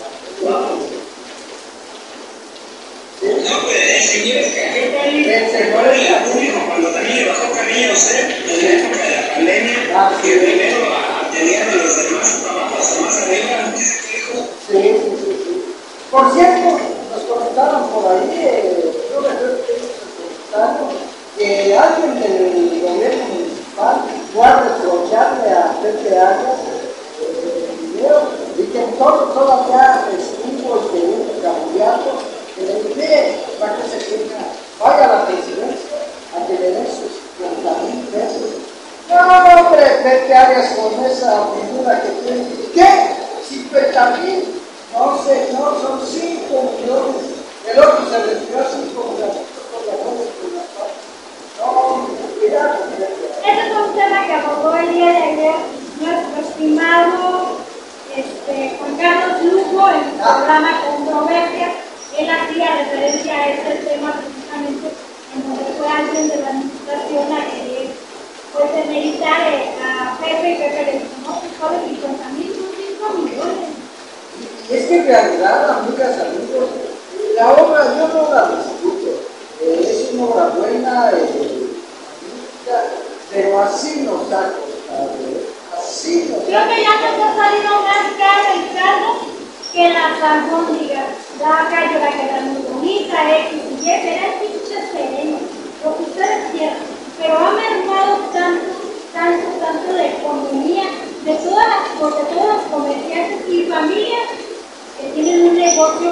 No, pues el señor es cajero, El señor es cajero. cuando también le bajó camino a usted en la época de la pandemia, que primero atendía de los demás trabajos hasta más arriba, ¿qué se quejó? Sí, sí, sí, sí. Por cierto, nos comentaron por ahí, eh, yo recuerdo que ellos nos comentaron que alguien del gobierno municipal fue a reprocharle a Pepe Arias eh, el video y que todo, todavía estuvo el segundo candidato que le dije, para que se tenga, vaya a la presidencia a que le den sus treinta mil pesos. No, hombre, Pepe Arias con esa figura que tiene, ¿qué? cincuenta mil. No, señor, son cinco millones. El otro se retiró cinco millones por la noche por la paz. No, cuidado. Ese fue un tema que abordó el día de ayer nuestro estimado este, Juan Carlos Lugo en su programa Controversia. Él hacía referencia a este tema precisamente en donde fue alguien de la administración a querer pues demeritar a Pepe y Pepe le dijo, no, pues solo cincuenta mil son cinco millones. Y es que en realidad, amigas, amigos, la obra yo no la discuto. Eh, es una obra buena, eh, magnífica, pero así nos ha costado. Eh, así nos Creo que ya nos ha salido más caro el caldo que las albóndigas. La calle la queda muy bonita, X y Y, era el pinche sereno, lo que ustedes quieran. Pero ha mermado tanto, tanto, tanto de economía, de todas las, de todos los comerciantes y familias que tienen un negocio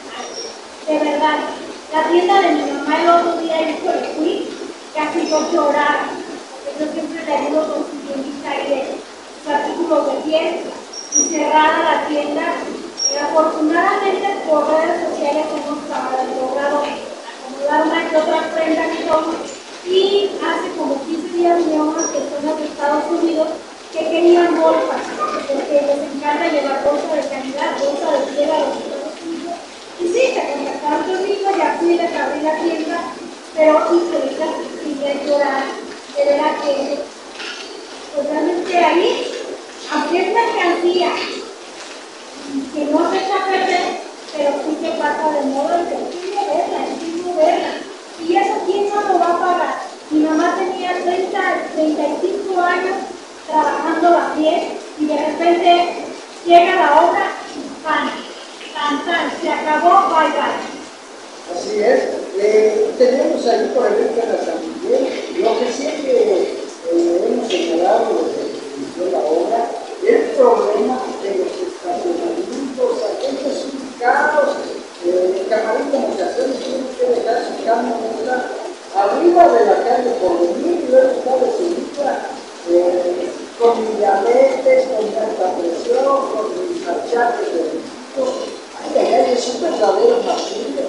de verdad. La tienda de mi mamá el otro día hizo el fui, casi por llorar, porque yo siempre le ayudo con su tiendita y de sus artículos de piel, y cerrada la tienda. Pero afortunadamente por redes sociales hemos logrado acomodar una que otra prenda que somos, y hace como quince días vinieron unas personas de Estados Unidos que querían bolsas, porque les encanta llevar bolsa de calidad, bolsa de y que ahorita quería llorar, era que pues realmente ahí, aunque es mercancía, que no se echa a perder, pero sí que pasa de moda y que sí moverla, sí moverla. Y eso quién no lo va a pagar. Mi mamá tenía treinta, treinta y cinco años trabajando la piel y de repente llega la obra y pan, pan, pan, se acabó, bye bye. Así es. Eh, tenemos ahí, por ejemplo, en la San Miguel, lo que siempre eh, hemos señalado desde que inició la obra, el problema de los estacionamientos, aquellos es un caos. Eh, el camarín de comunicaciones tiene que dejar su camioneta arriba de la calle por venir y luego está de subida eh, con mis diabetes, con mi alta presión, con mis achaques de vehículos. Ay, ay, ay, es un verdadero martirio.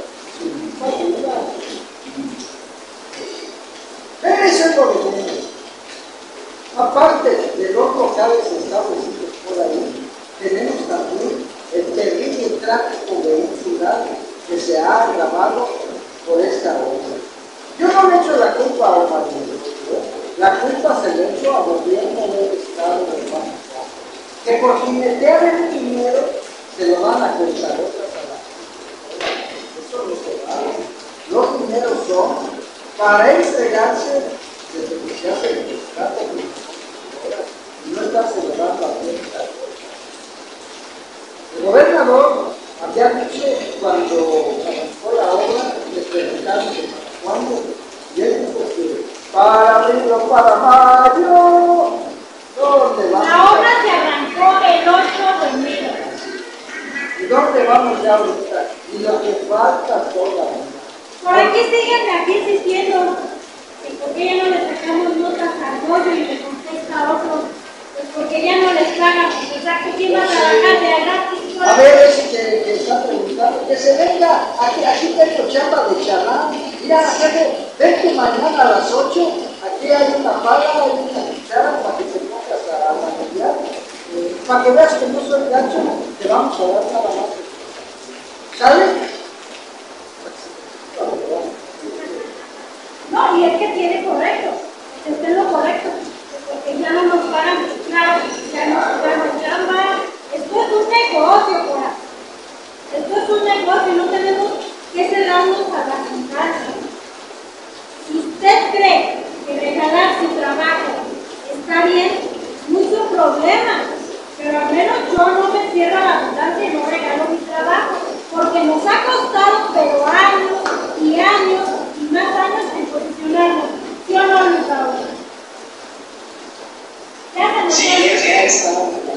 Eso es lo que tenemos. Aparte de los locales establecidos por ahí, tenemos también el terrible tráfico vehicular que se ha agravado por esta obra. Yo no le echo la culpa a Omar Murillo, la culpa se le echo al gobierno del Estado de Guanajuato, que por jinetear el dinero se lo van a contar otras a la gente. Eso no se vale. Los dineros son para entregarse desde que se hace el contrato y no está celebrando a cuenta. El gobernador había dicho cuando arrancó la obra, le preguntaron cuándo, y él dijo que para abril o para mayo, ¿dónde vamos? La obra se arrancó el ocho de enero. ¿Y dónde vamos ya ahorita? Y lo que falta todavía. Por aquí siguen aquí insistiendo. ¿Y por qué ya no le sacamos notas al bollo y le contesta a otro? Pues porque ya no les pagan. O sea, que quién va a trabajar de gratis. A ver, ese que, que está preguntando, que se venga. Aquí, aquí tengo chamba de charlán. Mira, jefe, vente mañana a las ocho. Aquí hay una pala, hay una cuchara para que te pongas a manejar. Eh, para que veas que no soy gacho, te vamos a dar nada más. ¿Sale? No, y es que tiene correcto, está en lo correcto, porque ya no nos pagan, claro, ya no nos pagan chamba. Esto es un negocio, por ahí. Esto es un negocio, no tenemos que cerrarnos a la constancia. Si usted cree que regalar su trabajo está bien, mucho problema, pero al menos yo no me cierro a la abundancia y no regalo mi trabajo, porque nos ha costado pero años y años y más años en posicionarnos. ¿Sí o no, Luis Raúl? Déjame Sí, ver. ya está.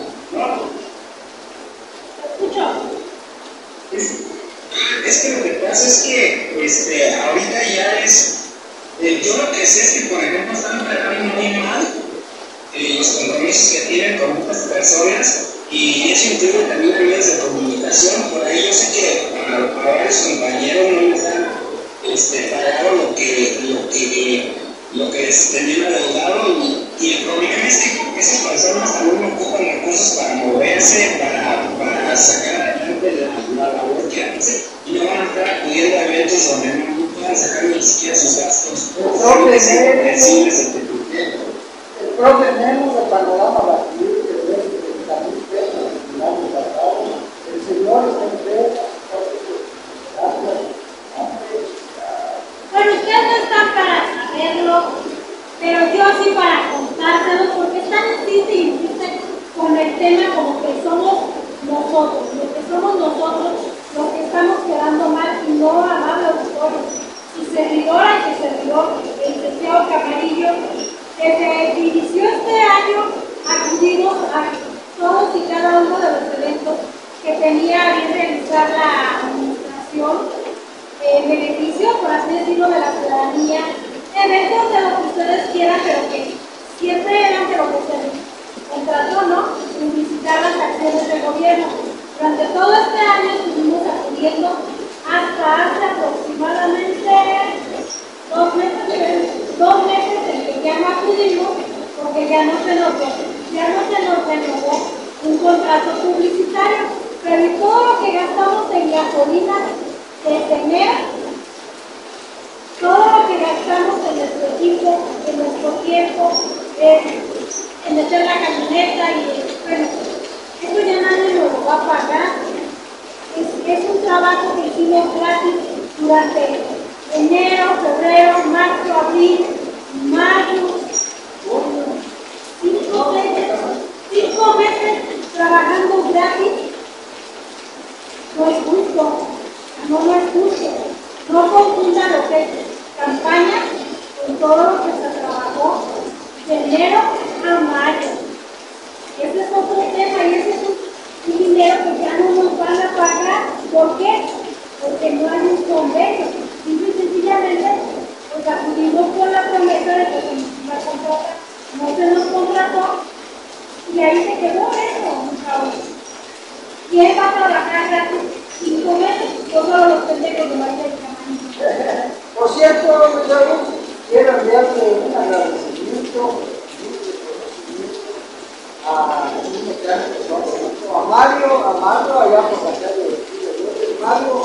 Te escucho. Es, es que lo que pasa es que este, ahorita ya es. Eh, yo lo que sé es que, por ejemplo, están tratando muy mal eh, los compromisos que tienen con otras personas y eso incluye también a medios de comunicación. Por ahí yo sé que a, a varios compañeros no les han este, pagado lo que, lo que, lo que les tenían adeudado y, y el problema es que esas personas también ocupan recursos para moverse, para, para sacar adelante la, la labor que hacen y no van a estar acudiendo a eventos donde no puedan sacar ni siquiera sus gastos. El profe Sensibles Nemo, el profe Nemo de Panorama Batir, que le dio treinta mil pesos el año pasado, el señor está enfermo. Bueno, ustedes no están para saberlo, pero yo sí para contárselo, porque están insiste y insiste con el tema como que somos nosotros, lo que somos nosotros, los que estamos quedando mal y no amable auditorio. Su servidor, al que servidor, el licenciado Camarillo, desde que inició este año acudimos a todos y cada uno de los eventos que tenía bien realizar la administración en beneficio, por así decirlo, de la ciudadanía, eventos de lo que ustedes quieran, pero que siempre eran de lo que se contrató, ¿no? Publicitar las acciones del gobierno. Durante todo este año estuvimos acudiendo hasta hace aproximadamente dos meses, dos meses en que ya no acudimos porque ya no se nos, ya no se nos renovó un contrato publicitario, pero y todo lo que gastamos en gasolina desde enero, todo lo que gastamos en nuestro equipo, en nuestro tiempo, en, en meter la camioneta y bueno, esto ya nadie nos lo va a pagar. Es, es un trabajo que hicimos gratis durante enero, febrero, marzo, abril, mayo, cinco meses, cinco meses trabajando gratis. No es justo, no, no es justo. No confunda lo que es campaña con todo lo que se trabajó de enero a mayo. Ese es otro tema y ese es un, un dinero que ya no nos van a pagar. ¿Por qué? Porque no hay un convenio. Simple y sencillamente, pues acudimos con la promesa de que se nos iba a contratar, no se nos contrató y ahí se quedó eso, chavos. ¿Quién va a trabajar gratis cinco meses? Yo solo los pendejos de María del Tamaño. Por cierto, muchachos, quiero enviarle un agradecimiento a un mecánico, a Mario, a Mario, allá por la calle de Mario,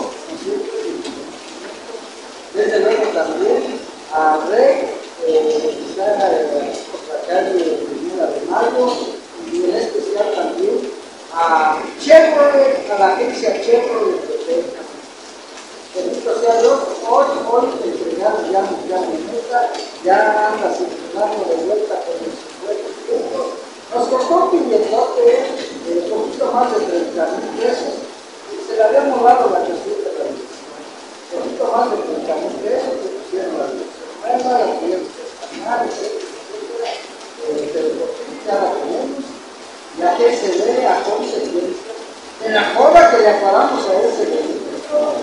desde luego también a Rey, eh, que está por la calle de Primera de Mayo, y en especial también a Chevrolet, a la agencia Chevrolet de Texas. Bendito sea Dios, hoy, hoy entregaron ya mi camioneta, ya anda circulando de vuelta con el cincuenta puntos. Nos costó un billetote, eh, un poquito más de treinta mil pesos, y se le habíamos dado la cuestión de la luz. Un poquito más de treinta mil pesos, se pusieron las luces nuevas, las tuvieron que escanear, etcétera, eh, pero por fin ya la tenemos. Ya que se ve a consecuencia en la joda que le aclaramos a ese vehículo.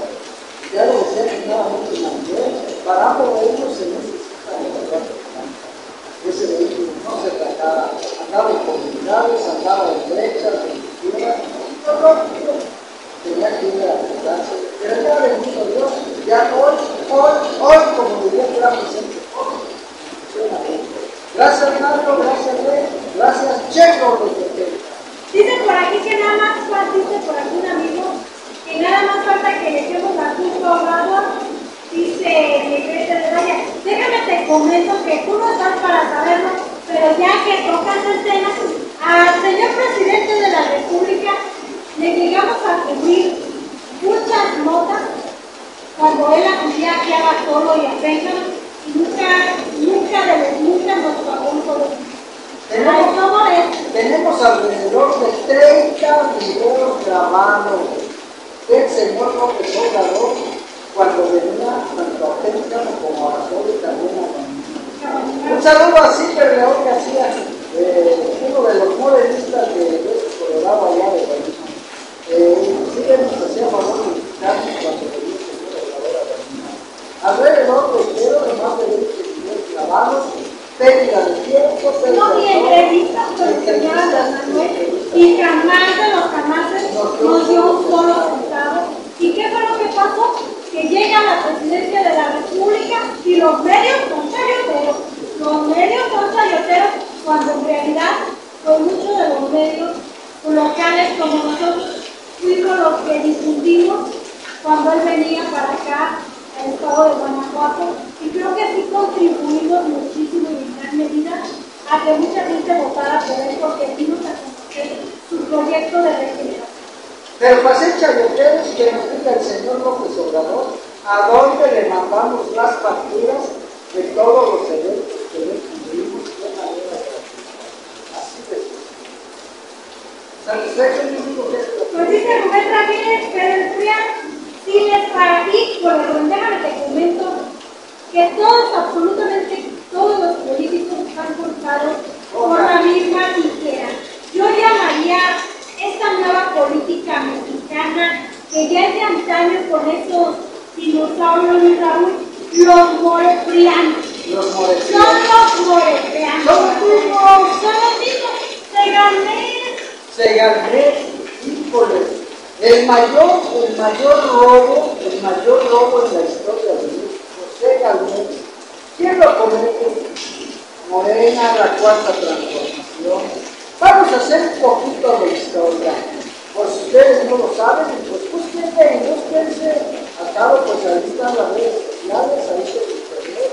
Ya lo decía que nada mucho mayor, para podernos se necesita de verdad. Ese vehículo no se trataba, andaba en comunidades, andaba en brechas, en izquierda, no, no, no, tenía que ir a tratarse. Pero ya bendito Dios, ya hoy, hoy, hoy, como diría el gran Vicente Fox, funciona bien. Gracias Mario, gracias Rey, gracias Checo. Dice por aquí que nada más, dice por aquí un amigo, que nada más falta que le echemos a justo ahogado, dice Negrete de Raya. Déjame te comento que tú no estás para saberlo, pero ya que tocas el tema, al señor presidente de la República le llegamos a cubrir muchas notas cuando él acudía aquí a Bartolo y a Pénjamo, y nunca, nunca de los nunca nos pagó un solo. Tenemos, tenemos alrededor de treinta videos grabados del señor López Obrador cuando venía tanto a Pénjamo como a Bartolo y también a Guamina. Un saludo a Ciper León García, eh, uno de los morenistas de West Colorado allá de Guamina. Eh, inclusive nos hacía favor de visitarnos cuando venía el señor Obrador a Guamina. Alrededor de cero de más de veinte videos grabados. Pérdida de tiempo, pérdida no, ni entrevistas con el señor Andrés Manuel, y jamás de los jamases nos dio un solo centavo. ¿Y qué fue lo que pasó? Que llega a la presidencia de la República y los medios son chayoteros. Los medios son chayoteros cuando en realidad, con muchos de los medios locales como nosotros, fuimos los que difundimos cuando él venía para acá, al estado de Guanajuato, y creo que sí contribuimos muchísimo y en gran medida a que mucha gente votara por él porque vimos a conocer su proyecto de regeneración. Pero para ser chayoteros, que nos diga el señor López Obrador, ¿a dónde le mandamos las facturas de todos los eventos que le cumplimos de manera gratuita? Así de simple. ¿Satisfecho mi único gesto? Pues dice Rubén Ramírez, pero el P R I A N sí les para ti, por el déjame te comento que todos, absolutamente todos los políticos están culpados por la misma tijera. Yo llamaría esta nueva política mexicana, que ya es de antaño con esos dinosaurios y Raúl, los moretrianos. Los moretrianos. Son los moretrianos. Son los mismos. Son los mismos. Segalés. Segalés, híjole. El mayor, el mayor robo, el mayor robo en la historia de México, Segalés. ¿Quién lo comete? Morena, la cuarta transformación. Vamos a hacer un poquito de historia. Por si ustedes no lo saben, pues búsquense y búsquense. Acabo, pues ahí están las redes sociales, ahí se internet.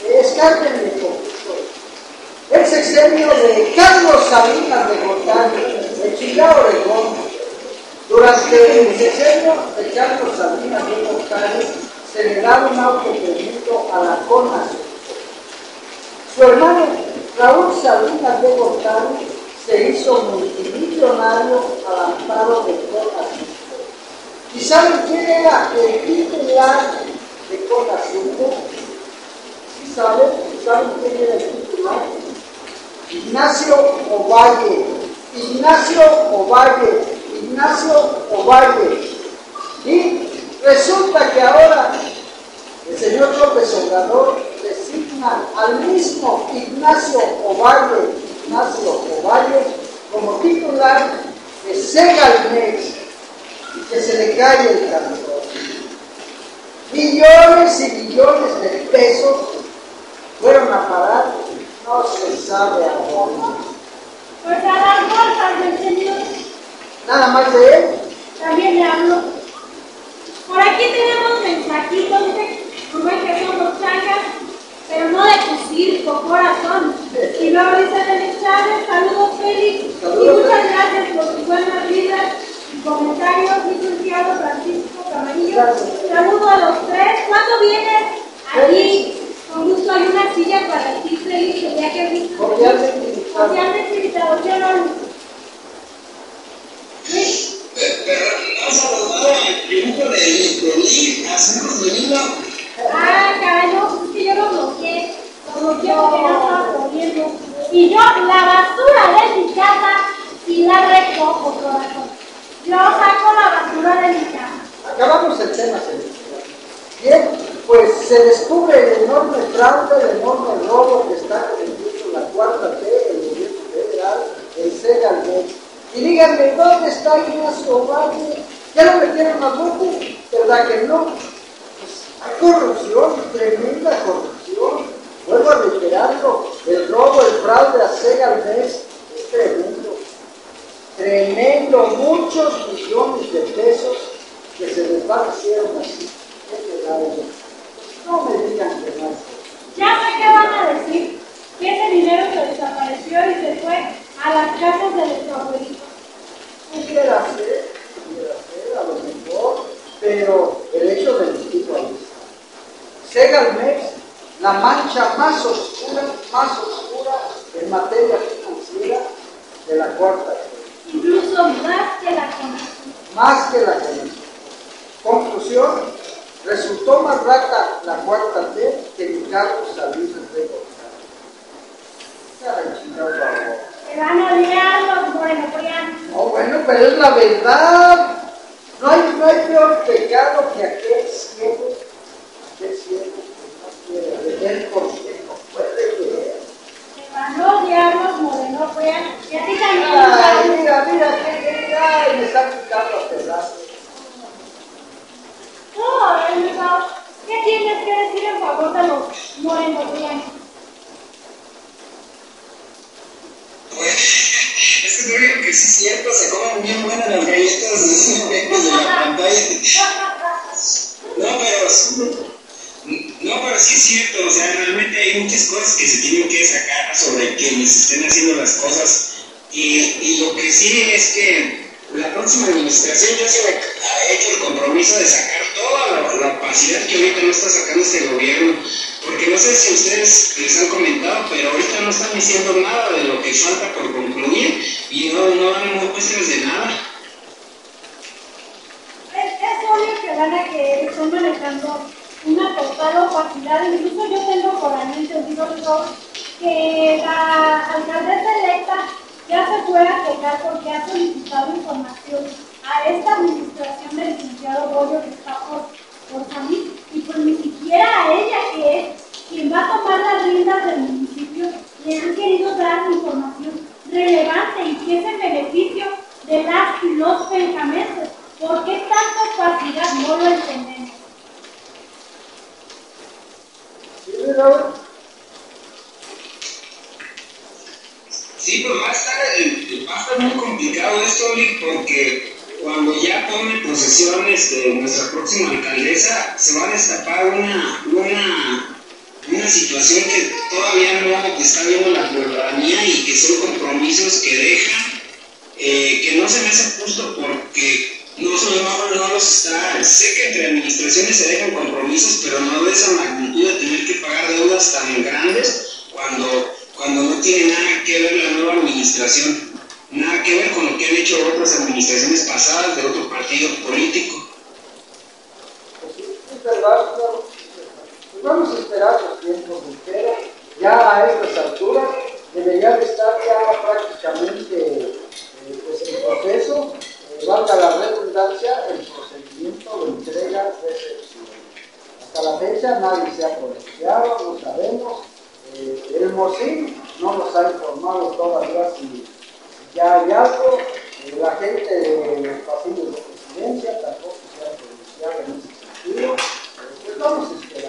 Escárpenle poquito. El sexenio de Carlos Salinas de Gortari, de Chicago, Oregón. Durante el sexenio de Carlos Salinas de Gortari se le da un autopermiso a la CONASUR. Su hermano Raúl Salinas de Gortari se hizo multimillonario al amparo de CONASUR. ¿Y saben quién era el titular de CONASUR? ¿Sí saben? ¿Saben quién era el titular? Ignacio Ovalle. Ignacio Ovalle. Ignacio Ovalle. Y resulta que ahora el señor López Obrador designa al mismo Ignacio Ovalle, Ignacio Ovalle, como titular de Segalmex, y que se le cae el cantón. Millones y millones de pesos fueron a parar, no se sabe a dónde. Pues a las bolsas del señor. Nada más de él. También le hablo. Por aquí tenemos mensajitos de como es que son los changas, pero no de tu circo, corazón. Y luego dice Félix Chávez, saludos Félix, Saludos, y muchas Félix. gracias por tus buenas vidas y comentarios, licenciado Francisco Camarillo. Saludos a los tres. ¿Cuándo vienes aquí? Con gusto hay una silla para ti, Félix, el día que viste. Cordialmente invitado. Cordialmente invitado, ¿sí o no? Eh, Pero no has saludado al dibujo de Lili, hacemos de Lilo. Ah, caray, no, es que yo lo bloqueé. Lo bloqueé porque no estaba poniendo. Y yo, la basura de mi casa, sí la recojo, corazón. Yo saco la basura de mi casa. Acabamos el tema, señor. Bien, pues se descubre el enorme fraude, el enorme robo que está cometiendo la cuarta T, el gobierno federal, el Segalmex. Y díganme, ¿dónde está Ignacio Ovalle? ¿Ya lo metieron a bote? ¿Verdad que no? Pues hay corrupción, tremenda corrupción. Vuelvo a reiterarlo, el robo, el fraude a Segalmex es tremendo. Tremendo, muchos millones de pesos que se desvanecieron así. No me digan que no. Ya sé qué van a decir. Que ese dinero se desapareció y se fue a las casas de los abuelitos. Pudiera ser, pudiera ser, a lo mejor, pero el hecho del tipo ahí está. Segalmex, la mancha más oscura, más oscura en materia financiera de la cuarta T. Incluso más que la CONASUR. Más que la CONASUR. Conclusión, resultó más rata la cuarta T que mi Carlos Salinas de Gortari. Caray, chingado, por favor. Se van a odiar los morenos. No, bueno, pero es la verdad. No hay, no hay peor pecado que aquel ciego, aquel ciego que no quiere ver porque no puede ver. Se van a odiar los morenos. Y a ti también. Ay, mira, mira, qué qué ay, me están quitando a pedazos. No, Elisa, ¿qué tienes que decir en favor de los morenos? Es que te digo que sí es cierto, se comen bien buenas las galletas de la pantalla. No, pero no, pero sí es cierto, o sea, realmente hay muchas cosas que se tienen que sacar sobre quienes estén haciendo las cosas. Y, y lo que sí es que la próxima administración ya se ha hecho el compromiso de sacar toda la, la opacidad que ahorita no está sacando este gobierno. Porque no sé si ustedes les han comentado, pero ahorita no están diciendo nada de lo que falta por concluir y no, no dan muestras de nada. Es, es obvio que van a que están manejando una total opacidad. Incluso yo tengo por ahí entendido que la alcaldesa electa ya se fue a quejar porque ha solicitado información a esta administración del licenciado Bollo que está por, por salir, y pues ni siquiera a ella, que es quien va a tomar las riendas del municipio, le han querido dar información relevante y que es en beneficio de las y los penjamenses. ¿Por qué tanta opacidad? No lo entendemos. ¿Sí, Raúl? Sí, pues va a estar, va a estar muy complicado esto, Lick, porque cuando ya tome posesión este, nuestra próxima alcaldesa, se va a destapar una, una, una situación que todavía no está viendo la ciudadanía y que son compromisos que dejan, eh, que no se me hace justo porque no, solo no, no los está, sé que entre administraciones se dejan compromisos, pero no de esa magnitud de tener que pagar deudas tan grandes cuando, cuando no tiene nada que ver la nueva administración, nada que ver con lo que han hecho otras administraciones pasadas de otro partido político. Pues sí, es verdad, claro. Pues vamos a esperar los tiempos enteros. Ya a estas alturas debería de estar ya prácticamente eh, pues en proceso, eh, valga la redundancia, el procedimiento de entrega-recepción. Hasta la fecha nadie se ha pronunciado, no sabemos. Eh, el MOSIN no nos ha informado todavía si ya hay algo. Eh, la gente de los pasillos de presidencia tampoco se ha pronunciado en ese sentido. Eh, pues vamos a esperar.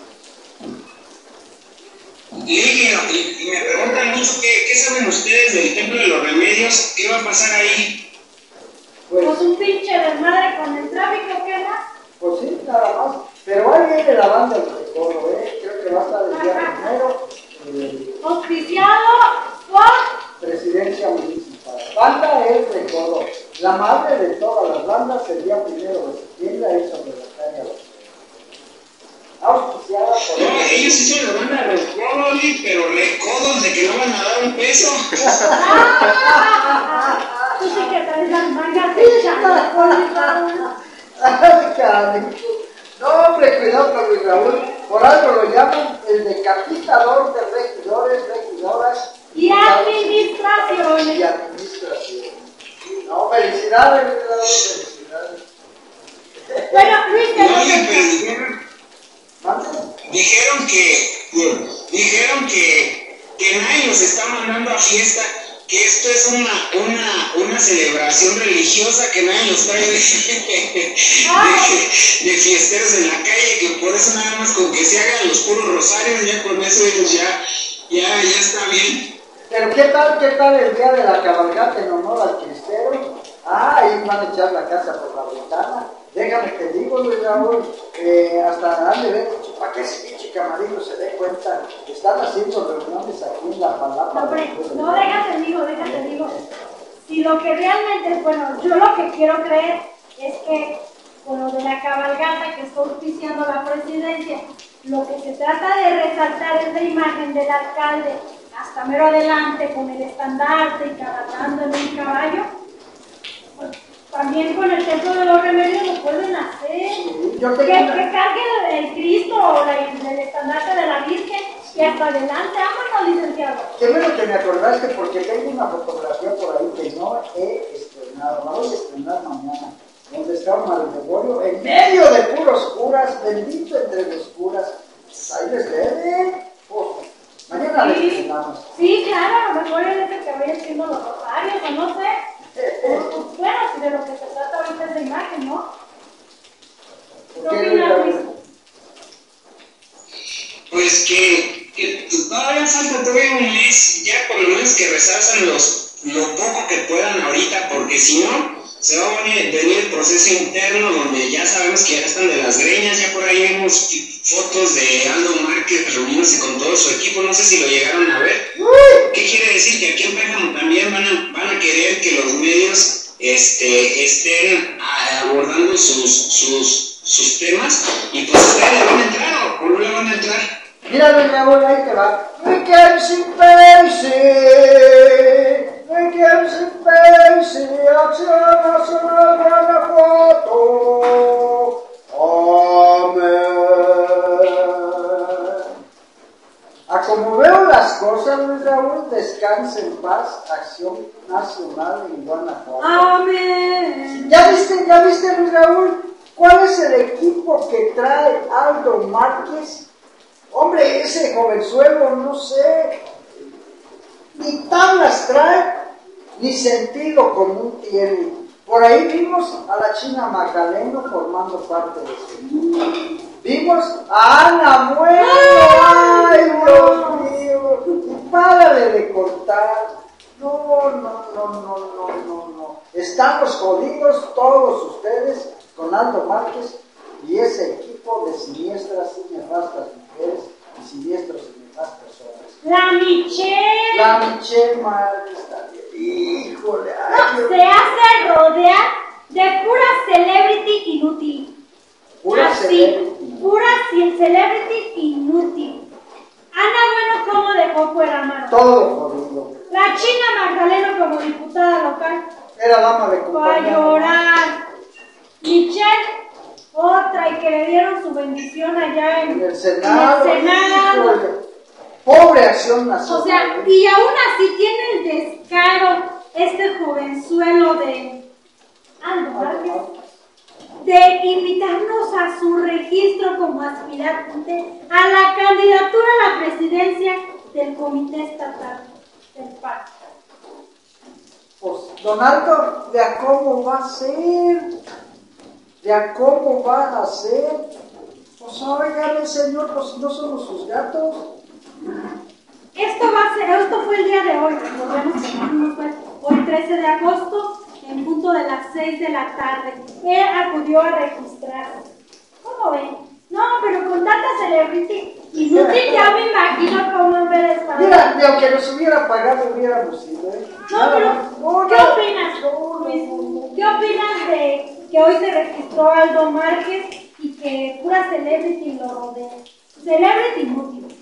Y, y, y me preguntan mucho qué, qué saben ustedes del Templo de los Remedios, qué va a pasar ahí. Pues, Pues un pinche desmadre con el tráfico, ¿qué era? pues sí, nada más. Pero ahí viene la banda del Recodo, ¿eh? Creo que va a estar el día primero. Eh, Auspiciado por... Presidencia municipal. Banda El Recodo. La madre de todas las bandas el día primero de septiembre ahí sobre la calle. Auspiciada por... No, ellos sí son la banda de los codos, pero recodos de que no van a dar un peso. Tú sí que traes las mangas de chango. Ay, carajo. No, hombre, cuidado con Luis Raúl. Por algo lo llaman el decapitador de regidores, regidoras Y administraciones. y administración. No, felicidades, Luis Raúl, felicidades. Bueno, Luis, te Oye, pero dijeron, ¿Mande? dijeron que, dijeron que, que nadie los está mandando a fiesta, que esto es una, una, una celebración religiosa, que nadie los trae de, de, de fiesteros en la calle, que por eso nada más con que se hagan los puros rosarios, ya con eso ellos ya, ya, ya está bien. Pero ¿qué tal, qué tal el día de la cabalgata en honor al cristero? Ah, ahí van a echar la casa por la ventana. Déjame te digo, Luis Raúl, eh, hasta han de ver, para que ese pinche camarillo se dé cuenta, están haciendo reuniones aquí en la palapa. No, hombre, no, déjate digo, déjate digo. Si lo que realmente es bueno, yo lo que quiero creer es que con lo de la cabalgata que está auspiciando la presidencia, lo que se trata de resaltar es la imagen del alcalde hasta mero adelante con el estandarte y cabalgando en un caballo. Pues, también con el Templo de los Remedios lo pueden hacer. Sí, yo que, tengo una... que carguen el Cristo o la, el estandarte de la Virgen y hasta adelante. Vámonos, licenciado. Qué bueno que me acordaste porque tengo una fotografía por ahí que no he estrenado, la voy a estrenar mañana, donde está un Gregorio en medio de puros curas, bendito entre los curas. Ahí les ven, oh, mañana les Sí, estrenamos. sí, claro, a lo mejor es el que vaya haciendo los rosarios, o no sé. Pues, bueno, si de lo que se trata ahorita es de imagen, ¿no? ¿Qué Porque, opinas, Luis? Pues que, que todavía falta todavía un mes, ya por lo menos que resalzan los, lo poco que puedan ahorita, porque si no, se va a venir, venir el proceso interno donde ya sabemos que ya están de las greñas, ya por ahí vemos fotos de Aldo Márquez reuniéndose con todo su equipo, no sé si lo llegaron a ver. ¿Qué quiere decir? Que aquí en Pénjamo también van a, van a querer que los medios este, estén abordando sus, sus, sus temas, y pues ustedes le van a entrar o no le van a entrar. Mira, Luis Raúl, ahí te va. Mackenzie Pacey, Mackenzie Pacey, Acción Nacional Guanajuato. Amén. A como veo las cosas, Luis Raúl, descansa en paz, Acción Nacional en Guanajuato. Amén. ¿Ya viste, ya viste, Luis Raúl? ¿Cuál es el equipo que trae Aldo Márquez? Hombre, ese jovenzuelo, no sé, ni tablas trae, ni sentido común tiene. Por ahí vimos a la China Magdaleno formando parte de ese equipo. Vimos a Ana Muelo, ¡ay, Dios mío! Y párale de contar. No, no, no, no, no, no, no. Estamos jodidos todos ustedes con Aldo Márquez y ese equipo de siniestras y nefastas mujeres y siniestros y demás personas. La Michelle. La Michelle Márquez también. Híjole. Ay, No, se hace rodear de pura celebrity inútil. pura Así, celebrity. pura ci- celebrity inútil. Ana Bueno, ¿cómo dejó fuera a Maro? Todo jodido. La China Magdaleno como diputada local. Era dama de Va a compañía. llorar. Michelle, otra, y que le dieron su bendición allá en, En el Senado. en el Senado. Híjole. Pobre Acción Nacional. O sea, y aún así tiene el descaro este jovenzuelo de Aldo Márquez de invitarnos a su registro como aspirante a la candidatura a la presidencia del Comité Estatal del P A N. Pues, don Aldo, ¿de a cómo va a ser? ¿De a cómo va a ser? Pues, óigame, señor, pues no somos sus gatos. Esto va a ser, esto fue el día de hoy, recordemos que no fue hoy trece de agosto, en punto de las seis de la tarde. Él acudió a registrarse. ¿Cómo ven? No, pero con tanta celebrity inútil ya me imagino cómo en vez de Mira, ni aunque nos hubiera pagado hubiéramos ido, ¿eh? No, pero, No, ¿qué no. opinas, Luis? ¿Qué opinas de que hoy se registró Aldo Márquez y que pura celebrity lo rodea? Celebrity inútil.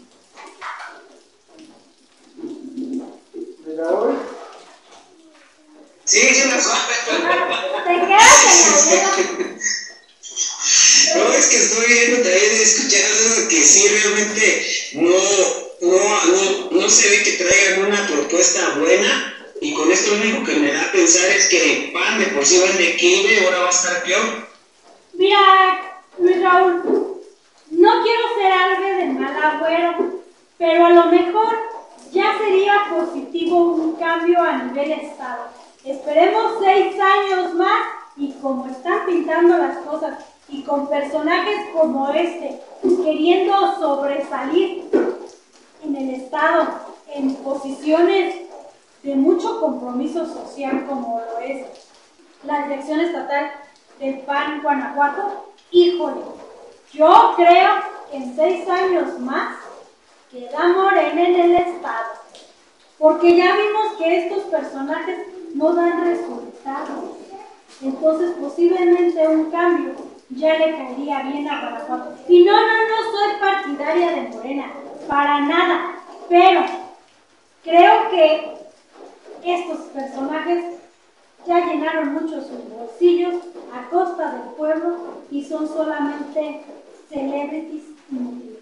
Mira, hoy. Sí, sí, no. Te quedas en la vida. No, es que estoy viendo también, escuchando que sí, realmente no, no, no, no se ve que traigan una propuesta buena, y con esto lo único que me da a pensar es que el P A N de por sí va de quibe, ahora va a estar peor. Mira, Luis Raúl, no quiero ser algo de mal agüero, pero a lo mejor ya sería positivo un cambio a nivel estado. Esperemos seis años más y como están pintando las cosas y con personajes como este queriendo sobresalir en el estado en posiciones de mucho compromiso social como lo es la dirección estatal del P A N Guanajuato, híjole, yo creo que en seis años más queda Morena en el estado, porque ya vimos que estos personajes no dan resultados, entonces posiblemente un cambio ya le caería bien a Guanajuato. Y no, no, no soy partidaria de Morena, para nada, pero creo que estos personajes ya llenaron mucho sus bolsillos a costa del pueblo y son solamente celebrities inútiles.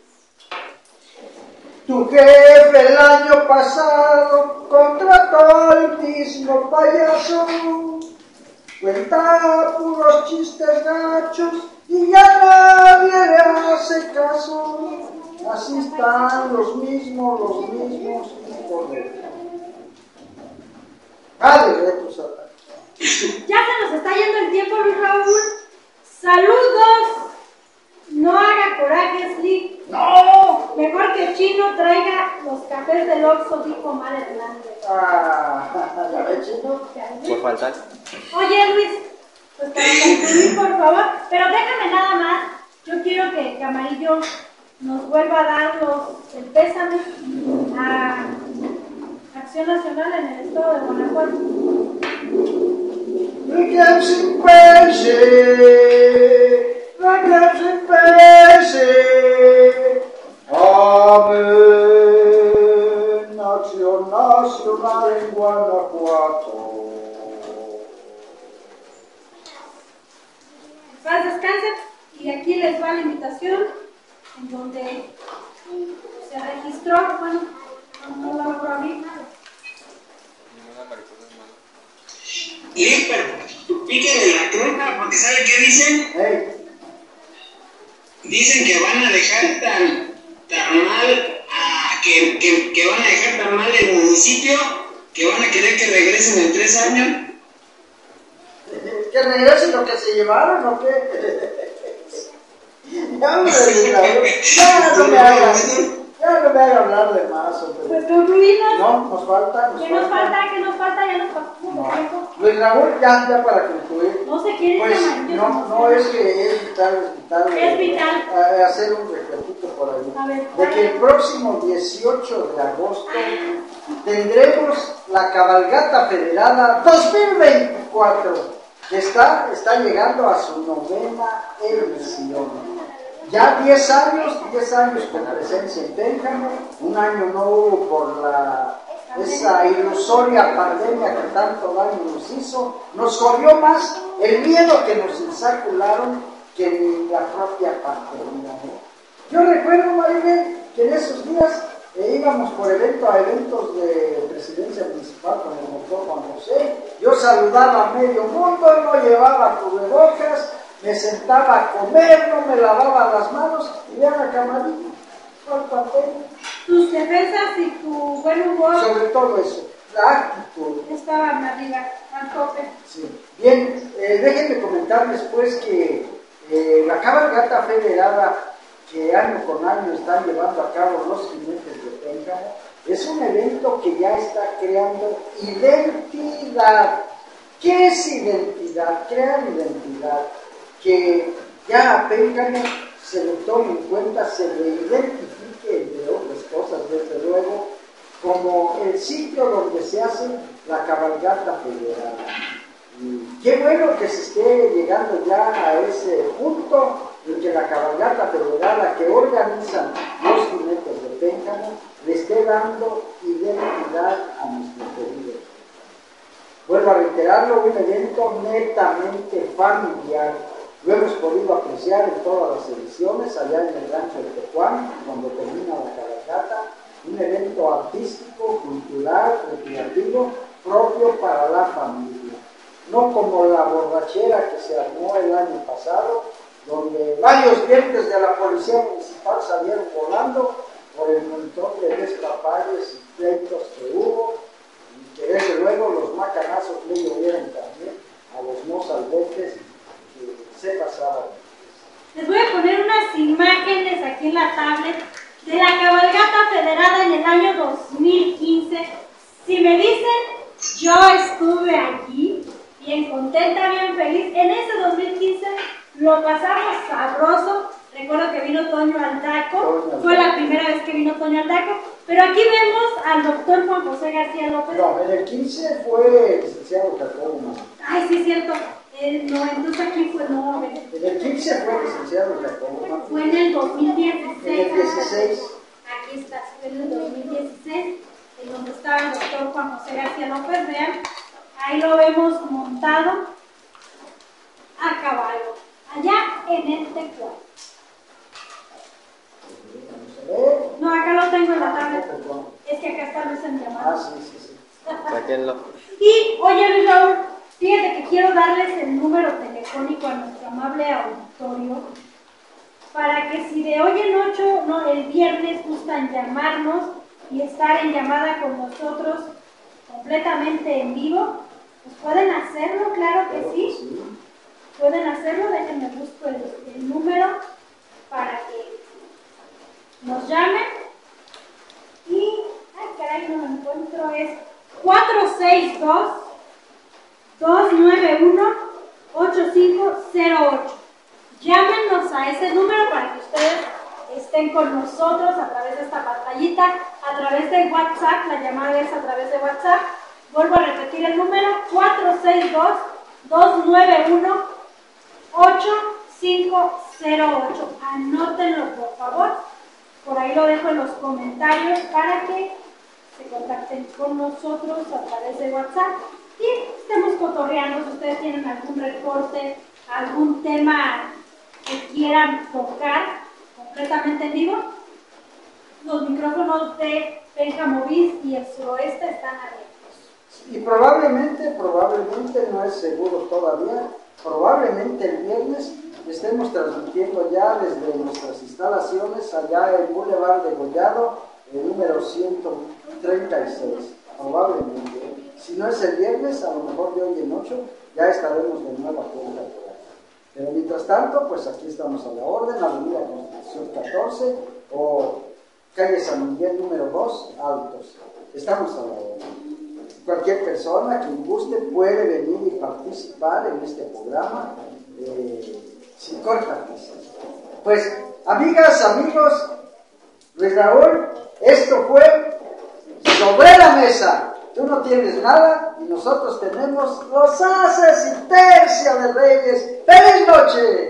Tu jefe el año pasado contrató al mismo payaso, cuenta puros chistes gachos y ya nadie le hace caso. Así están los mismos, los mismos hijos de... ¡Padre de tu Satán! Ya se nos está yendo el tiempo, Luis Raúl. ¡Saludos! No haga corajes, Lee. ¡No! Mejor que Chino traiga los cafés del Oxxo, dijo Mar Hernández. Ah, ¿ya ves, Chino? Por faltar. Oye, Luis, pues para concluir, por favor, pero déjame nada más. Yo quiero que Camarillo nos vuelva a dar los, el pésame a Acción Nacional en el estado de Guanajuato. Requiem sin pese, requiem sin pese. Amén. Acción Nacional en Guanajuato. Paz, descansen, y aquí les va la invitación en donde se registró, bueno, no la logro abrir. Ninguna mariposa es mala. Y pero píquenle la crema, porque ¿sabe qué dicen? Hey, Dicen que van a dejar tan, tan mal, a, que, que, que van a dejar tan mal el municipio, que van a querer que regresen en tres años. que regresen lo que se llevaron, ¿o qué? Ya me ya no me hagas. Ya no me voy a hablar de más, hombre. Pues concluimos. No, nos falta, nos ¿Qué nos falta. falta? ¿Qué nos falta? Ya nos falta. No. Luis Raúl, ya, ya para concluir. No se quiere Pues llamar. no, no es que es vital, es vital. Es vital. eh, hacer un recuerdo por ahí. A ver, de que el próximo dieciocho de agosto tendremos la cabalgata federada dos mil veinticuatro, que está, está llegando a su novena edición. Ya diez años, diez años con presencia en Pénjamo, un año no hubo por la, esa ilusoria pandemia que tanto daño nos hizo, nos corrió más el miedo que nos insacularon que ni la propia pandemia. Yo recuerdo, Maribel, que en esos días eh, íbamos por evento a eventos de presidencia municipal con el doctor Juan José, yo saludaba a medio mundo, no llevaba cubrebocas, me sentaba a comer, no me lavaba las manos y vean la camarita, ¿cuál papel? Tus defensas y tu buen humor Sobre todo eso, la actitud. estaban arriba, al tope. Sí. Bien, eh, déjenme comentarles pues que eh, la cabalgata federada que año con año están llevando a cabo los jinetes de Pénjamo es un evento que ya está creando identidad. ¿Qué es identidad? Crear identidad. Que ya a Pénjamo se le tome en cuenta, se le identifique, entre otras cosas, desde luego, como el sitio donde se hace la cabalgata federada. Y qué bueno que se esté llegando ya a ese punto en que la cabalgata federada que organizan los jinetes de Pénjamo le esté dando identidad a nuestro querido. Vuelvo a reiterarlo, un evento netamente familiar. Lo hemos podido apreciar en todas las ediciones, allá en el rancho de Tecuán, cuando termina la cabalgata, un evento artístico, cultural, recreativo, propio para la familia. No como la borrachera que se armó el año pasado, donde varios dientes de la policía municipal salieron volando por el montón de despapares y pleitos que hubo, y que desde luego los macanazos le llovieron también a los mozalbetes que se pasaban. Les voy a poner unas imágenes aquí en la tablet de la cabalgata federada en el año dos mil quince. Si me dicen, yo estuve allí, bien contenta, bien feliz. En ese dos mil quince lo pasamos sabroso. Recuerdo que vino Toño Aldaco, fue la primera vez que vino Toño Aldaco, pero aquí vemos al doctor Juan José García López. No, en el quince fue el licenciado Jacobo Mazo. Ay, sí, es cierto. Eh, no, entonces aquí fue, no, En el quince fue el licenciado Jacobo Mazo. fue en el dos mil dieciséis. En el dieciséis. Aquí está, fue en el dos mil dieciséis, en donde estaba el doctor Juan José García López, vean, ahí lo vemos montado a caballo, allá en el Tecuán. No, acá lo tengo en la tablet, es que acá está Luis en llamada. Ah, sí, sí, sí. Sáquenlo. Y, oye Luis Raúl, fíjate que quiero darles el número telefónico a nuestro amable auditorio, para que si de hoy en ocho, no, el viernes gustan llamarnos y estar en llamada con nosotros completamente en vivo, pues pueden hacerlo, claro que sí, pueden hacerlo, déjenme busco el, el número para que nos llamen. Y, ay caray, no lo encuentro, es cuatro seis dos, dos nueve uno, ocho cinco cero ocho. Llámenos a ese número para que ustedes estén con nosotros a través de esta pantallita, a través de WhatsApp, la llamada es a través de WhatsApp. Vuelvo a repetir el número, cuatro seis dos, dos nueve uno, ocho cinco cero ocho. Anótenlo, por favor. Por ahí lo dejo en los comentarios para que se contacten con nosotros a través de WhatsApp y estemos cotorreando. Si ustedes tienen algún reporte, algún tema que quieran tocar completamente en vivo, los micrófonos de Pénjamo Bis y el suroeste están abiertos. Y probablemente, probablemente, no es seguro todavía, probablemente el viernes estemos transmitiendo ya desde nuestras instalaciones allá en Boulevard de Gollado, el número ciento treinta y seis, probablemente. Si no es el viernes, a lo mejor de hoy en ocho, ya estaremos de nueva cuenta por acá. Pero mientras tanto, pues aquí estamos a la orden, Avenida Constitución catorce, o calle San Miguel número dos, Altos. Estamos a la hora. Cualquier persona que guste puede venir y participar en este programa eh, sin cortapisas. Pues, amigas, amigos, Luis Raúl, esto fue Sobre la Mesa. Tú no tienes nada y nosotros tenemos los haces y tercia de Reyes. ¡Feliz noche!